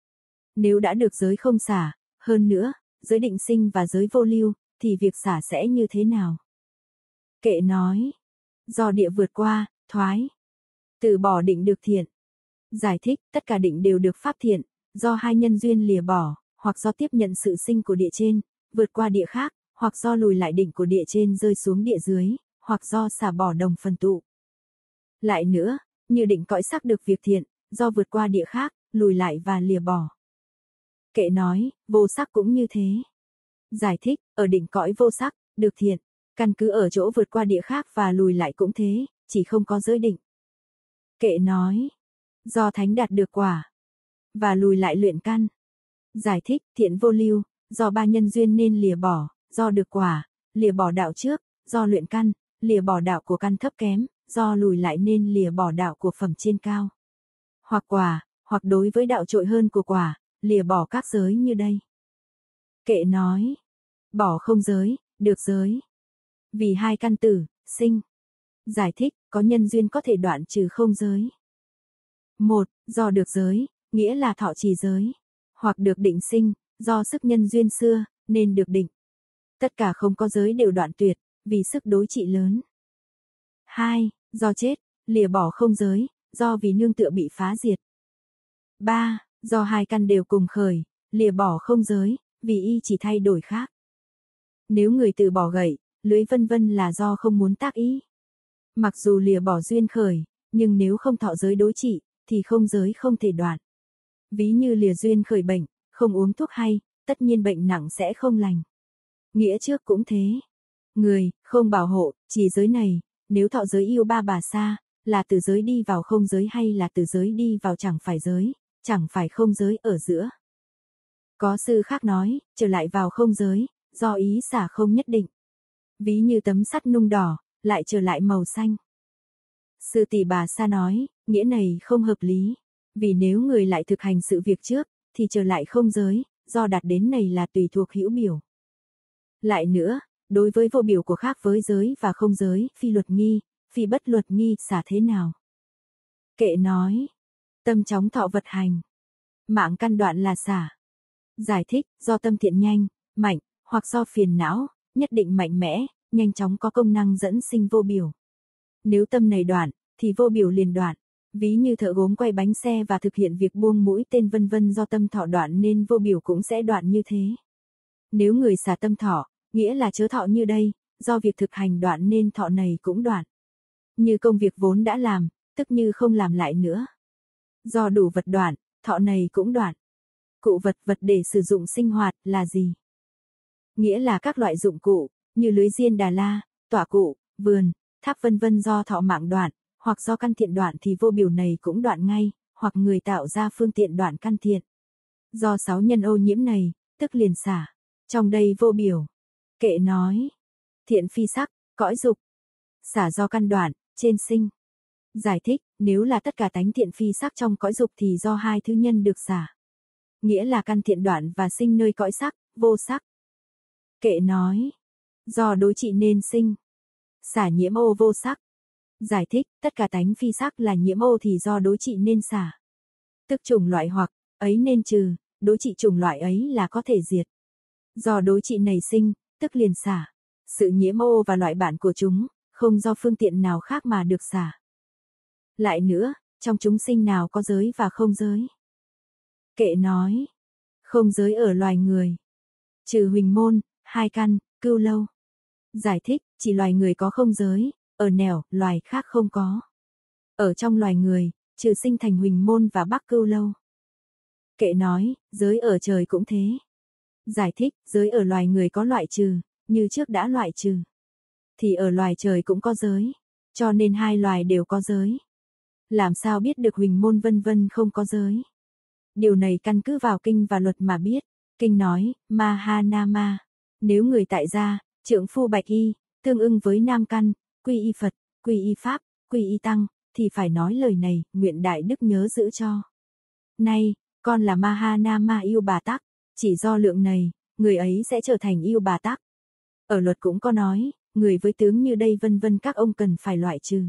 Nếu đã được giới không xả, hơn nữa, giới định sinh và giới vô lưu, thì việc xả sẽ như thế nào? Kệ nói, do địa vượt qua, thoái, từ bỏ định được thiện. Giải thích, tất cả định đều được pháp thiện, do hai nhân duyên lìa bỏ, hoặc do tiếp nhận sự sinh của địa trên, vượt qua địa khác, hoặc do lùi lại định của địa trên rơi xuống địa dưới, hoặc do xả bỏ đồng phần tụ. Lại nữa, như định cõi sắc được việc thiện, do vượt qua địa khác, lùi lại và lìa bỏ. Kệ nói, vô sắc cũng như thế. Giải thích, ở định cõi vô sắc, được thiện, căn cứ ở chỗ vượt qua địa khác và lùi lại cũng thế, chỉ không có giới định. Kệ nói, do thánh đạt được quả, và lùi lại luyện căn. Giải thích, thiện vô lưu, do ba nhân duyên nên lìa bỏ, do được quả, lìa bỏ đạo trước, do luyện căn, lìa bỏ đạo của căn thấp kém, do lùi lại nên lìa bỏ đạo của phẩm trên cao. Hoặc quả, hoặc đối với đạo trội hơn của quả, lìa bỏ các giới như đây. Kệ nói, bỏ không giới, được giới. Vì hai căn tử, sinh. Giải thích, có nhân duyên có thể đoạn trừ không giới. 1. Do được giới, nghĩa là thọ trì giới. Hoặc được định sinh, do sức nhân duyên xưa, nên được định. Tất cả không có giới đều đoạn tuyệt, vì sức đối trị lớn. 2. Do chết, lìa bỏ không giới, do vì nương tựa bị phá diệt. 3. Do hai căn đều cùng khởi, lìa bỏ không giới, vì y chỉ thay đổi khác. Nếu người từ bỏ gậy, lưới vân vân là do không muốn tác ý. Mặc dù lìa bỏ duyên khởi, nhưng nếu không thọ giới đối trị, thì không giới không thể đoạn. Ví như lìa duyên khởi bệnh, không uống thuốc hay, tất nhiên bệnh nặng sẽ không lành. Nghĩa trước cũng thế. Người, không bảo hộ, chỉ giới này, nếu thọ giới yêu ba bà sa, là từ giới đi vào không giới hay là từ giới đi vào chẳng phải giới, chẳng phải không giới ở giữa. Có sư khác nói, trở lại vào không giới, do ý xả không nhất định. Ví như tấm sắt nung đỏ, lại trở lại màu xanh. Sư tỷ bà sa nói, nghĩa này không hợp lý. Vì nếu người lại thực hành sự việc trước, thì trở lại không giới, do đạt đến này là tùy thuộc hữu biểu. Lại nữa, đối với vô biểu của khác với giới và không giới, phi luật nghi, phi bất luật nghi, xả thế nào? Kệ nói, tâm chóng thọ vật hành. Mạng căn đoạn là xả. Giải thích, do tâm thiện nhanh, mạnh, hoặc do phiền não, nhất định mạnh mẽ, nhanh chóng có công năng dẫn sinh vô biểu. Nếu tâm này đoạn, thì vô biểu liền đoạn. Ví như thợ gốm quay bánh xe và thực hiện việc buông mũi tên vân vân do tâm thọ đoạn nên vô biểu cũng sẽ đoạn như thế. Nếu người xả tâm thọ, nghĩa là chớ thọ như đây, do việc thực hành đoạn nên thọ này cũng đoạn. Như công việc vốn đã làm, tức như không làm lại nữa. Do đủ vật đoạn, thọ này cũng đoạn. Cụ vật để sử dụng sinh hoạt là gì? Nghĩa là các loại dụng cụ, như lưới diên đà la, tỏa cụ, vườn, tháp vân vân do thọ mạng đoạn, hoặc do căn thiện đoạn thì vô biểu này cũng đoạn ngay, hoặc người tạo ra phương tiện đoạn căn thiện. Do 6 nhân ô nhiễm này, tức liền xả. Trong đây vô biểu. Kệ nói, thiện phi sắc, cõi dục. Xả do căn đoạn, trên sinh. Giải thích, nếu là tất cả tánh thiện phi sắc trong cõi dục thì do hai thứ nhân được xả. Nghĩa là căn thiện đoạn và sinh nơi cõi sắc, vô sắc. Kệ nói, do đối trị nên sinh. Xả nhiễm ô vô sắc. Giải thích, tất cả tánh phi sắc là nhiễm ô thì do đối trị nên xả. Tức chủng loại hoặc, ấy nên trừ, đối trị chủng loại ấy là có thể diệt. Do đối trị này sinh, tức liền xả. Sự nhiễm ô và loại bản của chúng, không do phương tiện nào khác mà được xả. Lại nữa, trong chúng sinh nào có giới và không giới? Kệ nói, không giới ở loài người. Trừ huỳnh môn, hai căn, cưu lâu. Giải thích, chỉ loài người có không giới, ở nẻo, loài khác không có. Ở trong loài người, trừ sinh thành huỳnh môn và bắc cưu lâu. Kệ nói, giới ở trời cũng thế. Giải thích, giới ở loài người có loại trừ, như trước đã loại trừ. Thì ở loài trời cũng có giới, cho nên hai loài đều có giới. Làm sao biết được huỳnh môn vân vân không có giới? Điều này căn cứ vào kinh và luật mà biết. Kinh nói, Mahanama. Nếu người tại gia, trượng phu bạch y, tương ưng với nam căn, quy y Phật, quy y Pháp, quy y Tăng, thì phải nói lời này, nguyện đại đức nhớ giữ cho. Nay, con là Mahanama yêu bà tắc, chỉ do lượng này, người ấy sẽ trở thành yêu bà tắc. Ở luật cũng có nói, người với tướng như đây vân vân các ông cần phải loại trừ.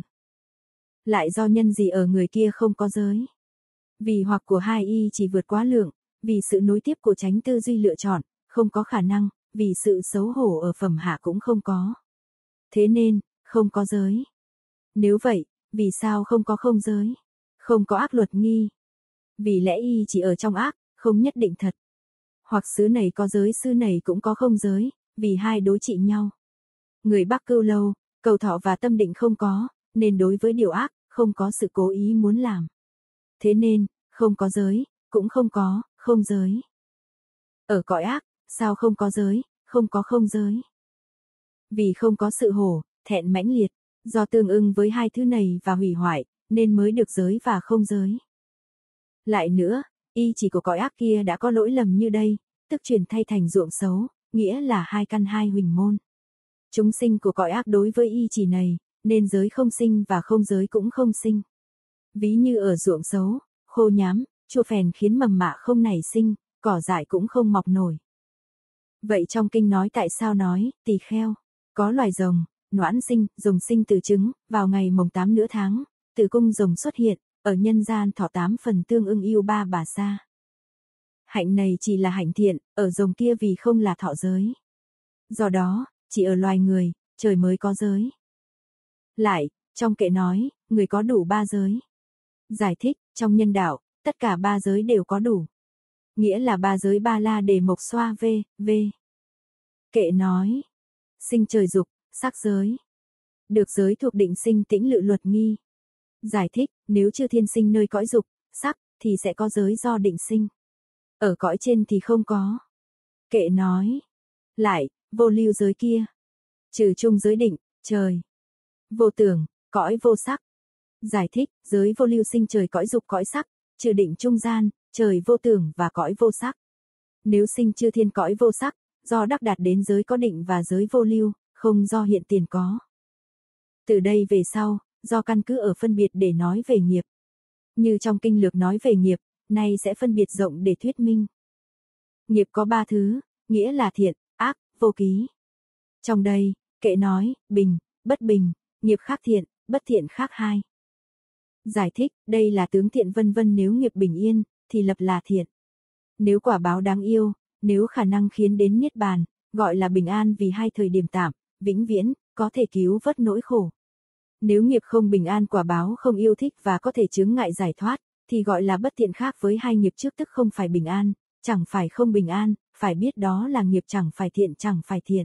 Lại do nhân gì ở người kia không có giới? Vì hoặc của hai y chỉ vượt quá lượng, vì sự nối tiếp của chánh tư duy lựa chọn, không có khả năng, vì sự xấu hổ ở phẩm hạ cũng không có. Thế nên, không có giới. Nếu vậy, vì sao không có không giới? Không có ác luật nghi. Vì lẽ y chỉ ở trong ác, không nhất định thật. Hoặc xứ này có giới xứ này cũng có không giới, vì hai đối trị nhau. Người Bắc Cưu Lâu, cầu thọ và tâm định không có, nên đối với điều ác, không có sự cố ý muốn làm. Thế nên, không có giới, cũng không có, không giới. Ở cõi ác, sao không có giới, không có không giới? Vì không có sự hổ, thẹn mãnh liệt, do tương ưng với hai thứ này và hủy hoại, nên mới được giới và không giới. Lại nữa, y chỉ của cõi ác kia đã có lỗi lầm như đây, tức chuyển thay thành ruộng xấu, nghĩa là hai căn hai huỳnh môn. Chúng sinh của cõi ác đối với y chỉ này, nên giới không sinh và không giới cũng không sinh. Ví như ở ruộng xấu, khô nhám, chua phèn khiến mầm mạ không nảy sinh, cỏ dại cũng không mọc nổi. Vậy trong kinh nói tại sao nói, tỳ kheo, có loài rồng, noãn sinh, rồng sinh từ trứng, vào ngày mồng 8 nửa tháng, tử cung rồng xuất hiện, ở nhân gian thọ 8 phần tương ưng yêu ba bà sa. Hạnh này chỉ là hạnh thiện, ở rồng kia vì không là thọ giới. Do đó, chỉ ở loài người, trời mới có giới. Lại, trong kệ nói, người có đủ 3 giới. Giải thích, trong nhân đạo, tất cả 3 giới đều có đủ. Nghĩa là 3 giới ba la đề mộc xoa v. Kệ nói, sinh trời dục, sắc giới. Được giới thuộc định sinh tĩnh lự luật nghi. Giải thích, nếu chưa thiên sinh nơi cõi dục, sắc, thì sẽ có giới do định sinh. Ở cõi trên thì không có. Kệ nói, lại, vô lưu giới kia. Trừ chung giới định, trời. Vô tưởng, cõi vô sắc. Giải thích, giới vô lưu sinh trời cõi dục cõi sắc, trừ định trung gian, trời vô tưởng và cõi vô sắc. Nếu sinh chư thiên cõi vô sắc, do đắc đạt đến giới có định và giới vô lưu, không do hiện tiền có. Từ đây về sau, do căn cứ ở phân biệt để nói về nghiệp. Như trong kinh lược nói về nghiệp, nay sẽ phân biệt rộng để thuyết minh. Nghiệp có 3 thứ, nghĩa là thiện, ác, vô ký. Trong đây, kệ nói, bình, bất bình, nghiệp khác thiện, bất thiện khác hai. Giải thích, đây là tướng thiện vân vân, nếu nghiệp bình yên, thì lập là thiện. Nếu quả báo đáng yêu, nếu khả năng khiến đến niết bàn, gọi là bình an vì hai thời điểm tạm, vĩnh viễn, có thể cứu vớt nỗi khổ. Nếu nghiệp không bình an, quả báo không yêu thích và có thể chướng ngại giải thoát, thì gọi là bất thiện, khác với hai nghiệp trước, tức không phải bình an, chẳng phải không bình an, phải biết đó là nghiệp, chẳng phải thiện, chẳng phải thiện.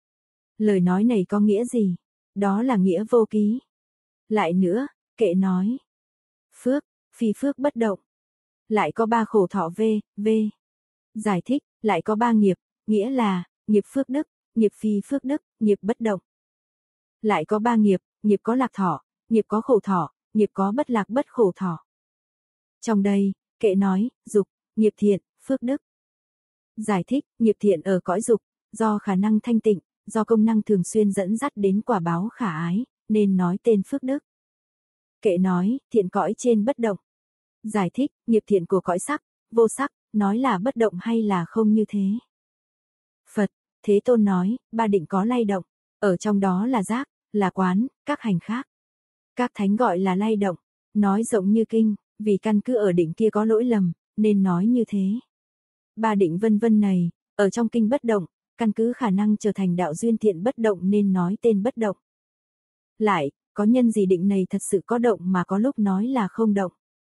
Lời nói này có nghĩa gì? Đó là nghĩa vô ký. Lại nữa, kệ nói, phước, phi phước bất động. Lại có 3 khổ thọ v. Giải thích, lại có 3 nghiệp, nghĩa là, nghiệp phước đức, nghiệp phi phước đức, nghiệp bất động. Lại có 3 nghiệp, nghiệp có lạc thọ, nghiệp có khổ thọ, nghiệp có bất lạc bất khổ thọ. Trong đây, kệ nói, dục, nghiệp thiện, phước đức. Giải thích, nghiệp thiện ở cõi dục, do khả năng thanh tịnh, do công năng thường xuyên dẫn dắt đến quả báo khả ái, nên nói tên phước đức. Kệ nói, thiện cõi trên bất động. Giải thích, nghiệp thiện của cõi sắc, vô sắc, nói là bất động hay là không như thế. Phật, Thế Tôn nói, 3 định có lay động, ở trong đó là giác, là quán, các hành khác. Các thánh gọi là lay động, nói rộng như kinh, vì căn cứ ở định kia có lỗi lầm, nên nói như thế. 3 định vân vân này, ở trong kinh bất động, căn cứ khả năng trở thành đạo duyên thiện bất động nên nói tên bất động. Lại, có nhân gì định này thật sự có động mà có lúc nói là không động.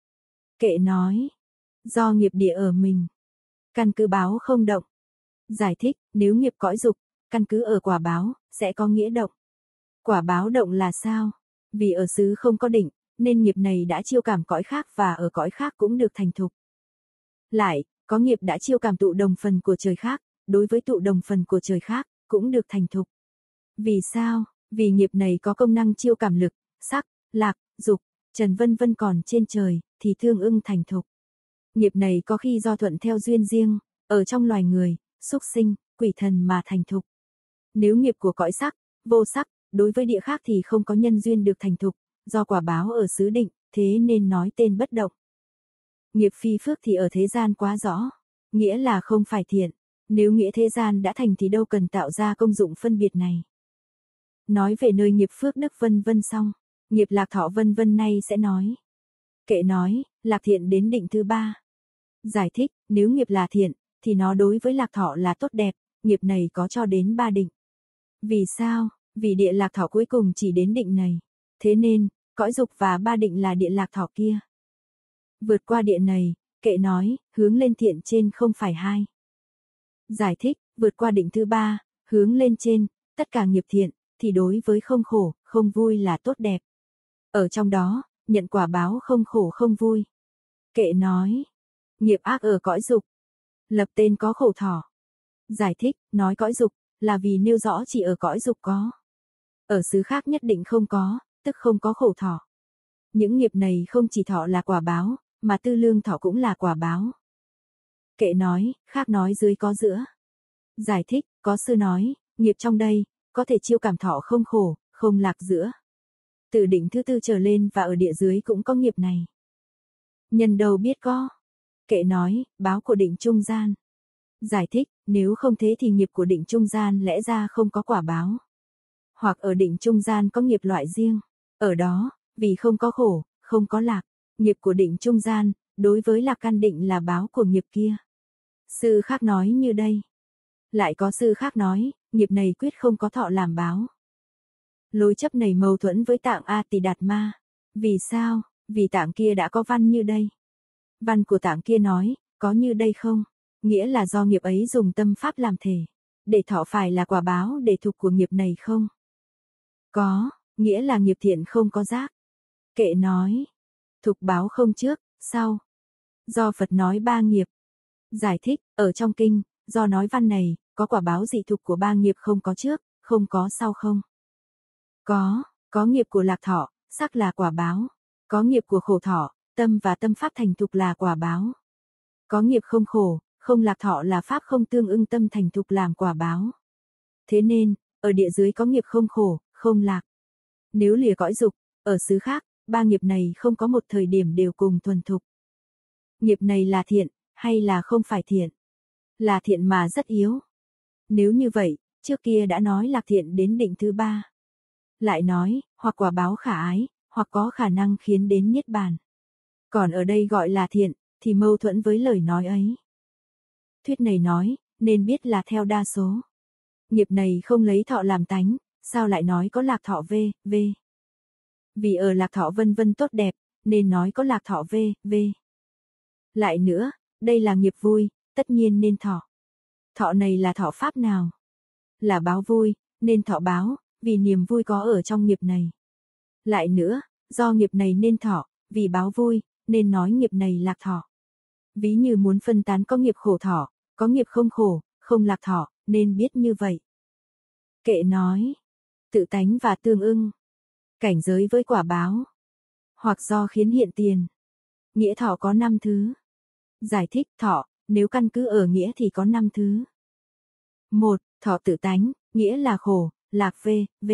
Kệ nói, do nghiệp địa ở mình, căn cứ báo không động. Giải thích, nếu nghiệp cõi dục, căn cứ ở quả báo, sẽ có nghĩa động. Quả báo động là sao? Vì ở xứ không có định, nên nghiệp này đã chiêu cảm cõi khác và ở cõi khác cũng được thành thục. Lại, có nghiệp đã chiêu cảm tụ đồng phần của trời khác, đối với tụ đồng phần của trời khác, cũng được thành thục. Vì sao? Vì nghiệp này có công năng chiêu cảm lực, sắc, lạc, dục, trần vân vân, còn trên trời, thì thương ưng thành thục. Nghiệp này có khi do thuận theo duyên riêng, ở trong loài người, súc sinh, quỷ thần mà thành thục. Nếu nghiệp của cõi sắc, vô sắc, đối với địa khác thì không có nhân duyên được thành thục, do quả báo ở xứ định, thế nên nói tên bất động. Nghiệp phi phước thì ở thế gian quá rõ, nghĩa là không phải thiện. Nếu nghĩa thế gian đã thành thì đâu cần tạo ra công dụng phân biệt này. Nói về nơi nghiệp phước đức vân vân xong, nghiệp lạc thọ vân vân nay sẽ nói. Kệ nói, lạc thiện đến định thứ 3. Giải thích, nếu nghiệp là thiện, thì nó đối với lạc thọ là tốt đẹp, nghiệp này có cho đến 3 định. Vì sao? Vì địa lạc thọ cuối cùng chỉ đến định này. Thế nên, cõi dục và 3 định là địa lạc thọ kia. Vượt qua địa này, kệ nói, hướng lên thiện trên không phải 2. Giải thích, vượt qua định thứ 3, hướng lên trên, tất cả nghiệp thiện, thì đối với không khổ, không vui là tốt đẹp. Ở trong đó, nhận quả báo không khổ không vui. Kệ nói, nghiệp ác ở cõi dục, lập tên có khổ thọ. Giải thích, nói cõi dục, là vì nêu rõ chỉ ở cõi dục có. Ở xứ khác nhất định không có, tức không có khổ thọ. Những nghiệp này không chỉ thọ là quả báo, mà tư lương thọ cũng là quả báo. Kệ nói, khác nói dưới có giữa. Giải thích, có sư nói, nghiệp trong đây, có thể chiêu cảm thọ không khổ, không lạc giữa. Từ định thứ 4 trở lên và ở địa dưới cũng có nghiệp này. Nhân đâu biết có. Kệ nói, báo của định trung gian. Giải thích, nếu không thế thì nghiệp của định trung gian lẽ ra không có quả báo. Hoặc ở định trung gian có nghiệp loại riêng. Ở đó, vì không có khổ, không có lạc, Nghiệp của định trung gian, đối với lạc căn định là báo của nghiệp kia. Sư khác nói như đây. Lại có sư khác nói, nghiệp này quyết không có thọ làm báo. Lối chấp này mâu thuẫn với tạng A Tỳ Đạt Ma. Vì sao? Vì tạng kia đã có văn như đây. Văn của tạng kia nói, có như đây không? Nghĩa là do nghiệp ấy dùng tâm pháp làm thể. Để thọ phải là quả báo để thục của nghiệp này không? Có, nghĩa là nghiệp thiện không có giác. Kệ nói, thục báo không trước, sau. Do Phật nói ba nghiệp. Giải thích, ở trong kinh, do nói văn này, có quả báo dị thục của ba nghiệp không có trước, không có sau không? Có nghiệp của lạc thọ, sắc là quả báo. Có nghiệp của khổ thọ, tâm và tâm pháp thành thục là quả báo. Có nghiệp không khổ, không lạc thọ là pháp không tương ưng tâm thành thục làm quả báo. Thế nên, ở địa dưới có nghiệp không khổ, không lạc. Nếu lìa cõi dục, ở xứ khác, ba nghiệp này không có một thời điểm đều cùng thuần thục. Nghiệp này là thiện, hay là không phải thiện? Là thiện mà rất yếu. Nếu như vậy, trước kia đã nói lạc thiện đến định thứ ba. Lại nói, hoặc quả báo khả ái, hoặc có khả năng khiến đến niết bàn. Còn ở đây gọi là thiện, thì mâu thuẫn với lời nói ấy. Thuyết này nói, nên biết là theo đa số. Nghiệp này không lấy thọ làm tánh, sao lại nói có lạc thọ v. Vì ở lạc thọ vân vân tốt đẹp, nên nói có lạc thọ v. Lại nữa, đây là nghiệp vui, tất nhiên nên thọ. Thọ này là thọ pháp nào? Là báo vui, nên thọ báo, vì niềm vui có ở trong nghiệp này. Lại nữa, do nghiệp này nên thọ, vì báo vui, nên nói nghiệp này lạc thọ. Ví như muốn phân tán có nghiệp khổ thọ, có nghiệp không khổ, không lạc thọ, nên biết như vậy. Kệ nói, tự tánh và tương ưng, cảnh giới với quả báo, hoặc do khiến hiện tiền. Nghĩa thọ có 5 thứ. Giải thích thọ, nếu căn cứ ở nghĩa thì có 5 thứ. 1. Thọ tự tánh, nghĩa là khổ, lạc v.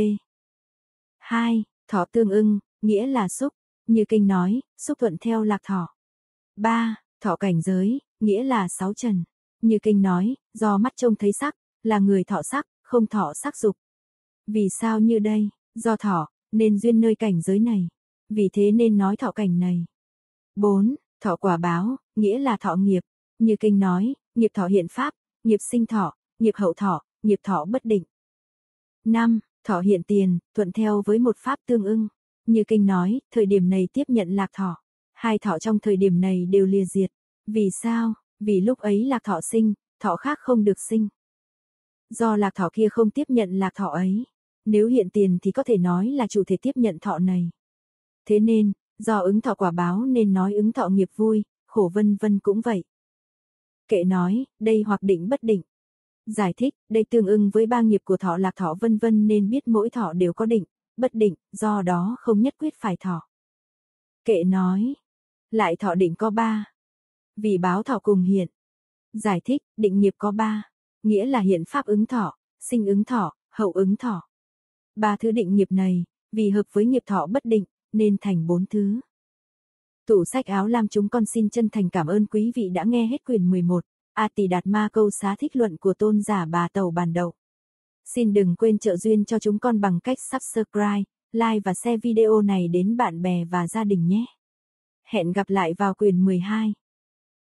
2. Thọ tương ưng, nghĩa là xúc, như kinh nói, xúc thuận theo lạc thọ. 3. Thọ cảnh giới, nghĩa là 6 trần, như kinh nói, do mắt trông thấy sắc, là người thọ sắc, không thọ sắc dục. Vì sao như đây? Do thọ, nên duyên nơi cảnh giới này. Vì thế nên nói thọ cảnh này. 4. Thọ quả báo, nghĩa là thọ nghiệp, như kinh nói, nghiệp thọ hiện pháp, nghiệp sinh thọ, nghiệp hậu thọ, nghiệp thọ bất định. 5. Thọ hiện tiền, thuận theo với một pháp tương ưng, như kinh nói, thời điểm này tiếp nhận lạc thọ. Hai thọ trong thời điểm này đều lìa diệt. Vì sao? Vì lúc ấy lạc thọ sinh, thọ khác không được sinh. Do lạc thọ kia không tiếp nhận lạc thọ ấy. Nếu hiện tiền thì có thể nói là chủ thể tiếp nhận thọ này. Thế nên, do ứng thọ quả báo nên nói ứng thọ nghiệp vui, khổ vân vân cũng vậy. Kệ nói, đây hoặc định bất định. Giải thích, đây tương ưng với ba nghiệp của thọ lạc thọ vân vân nên biết mỗi thọ đều có định, bất định, do đó không nhất quyết phải thọ. Kệ nói, lại thọ định có 3. Vì báo thọ cùng hiện. Giải thích, định nghiệp có 3, nghĩa là hiện pháp ứng thọ, sinh ứng thọ, hậu ứng thọ. 3 thứ định nghiệp này, vì hợp với nghiệp thọ bất định, nên thành 4 thứ. Tủ sách áo lam chúng con xin chân thành cảm ơn quý vị đã nghe hết quyển 11, A Tỳ Đạt Ma câu xá thích luận của tôn giả Bà Tàu Bàn Đậu. Xin đừng quên trợ duyên cho chúng con bằng cách subscribe, like và share video này đến bạn bè và gia đình nhé. Hẹn gặp lại vào quyển 12.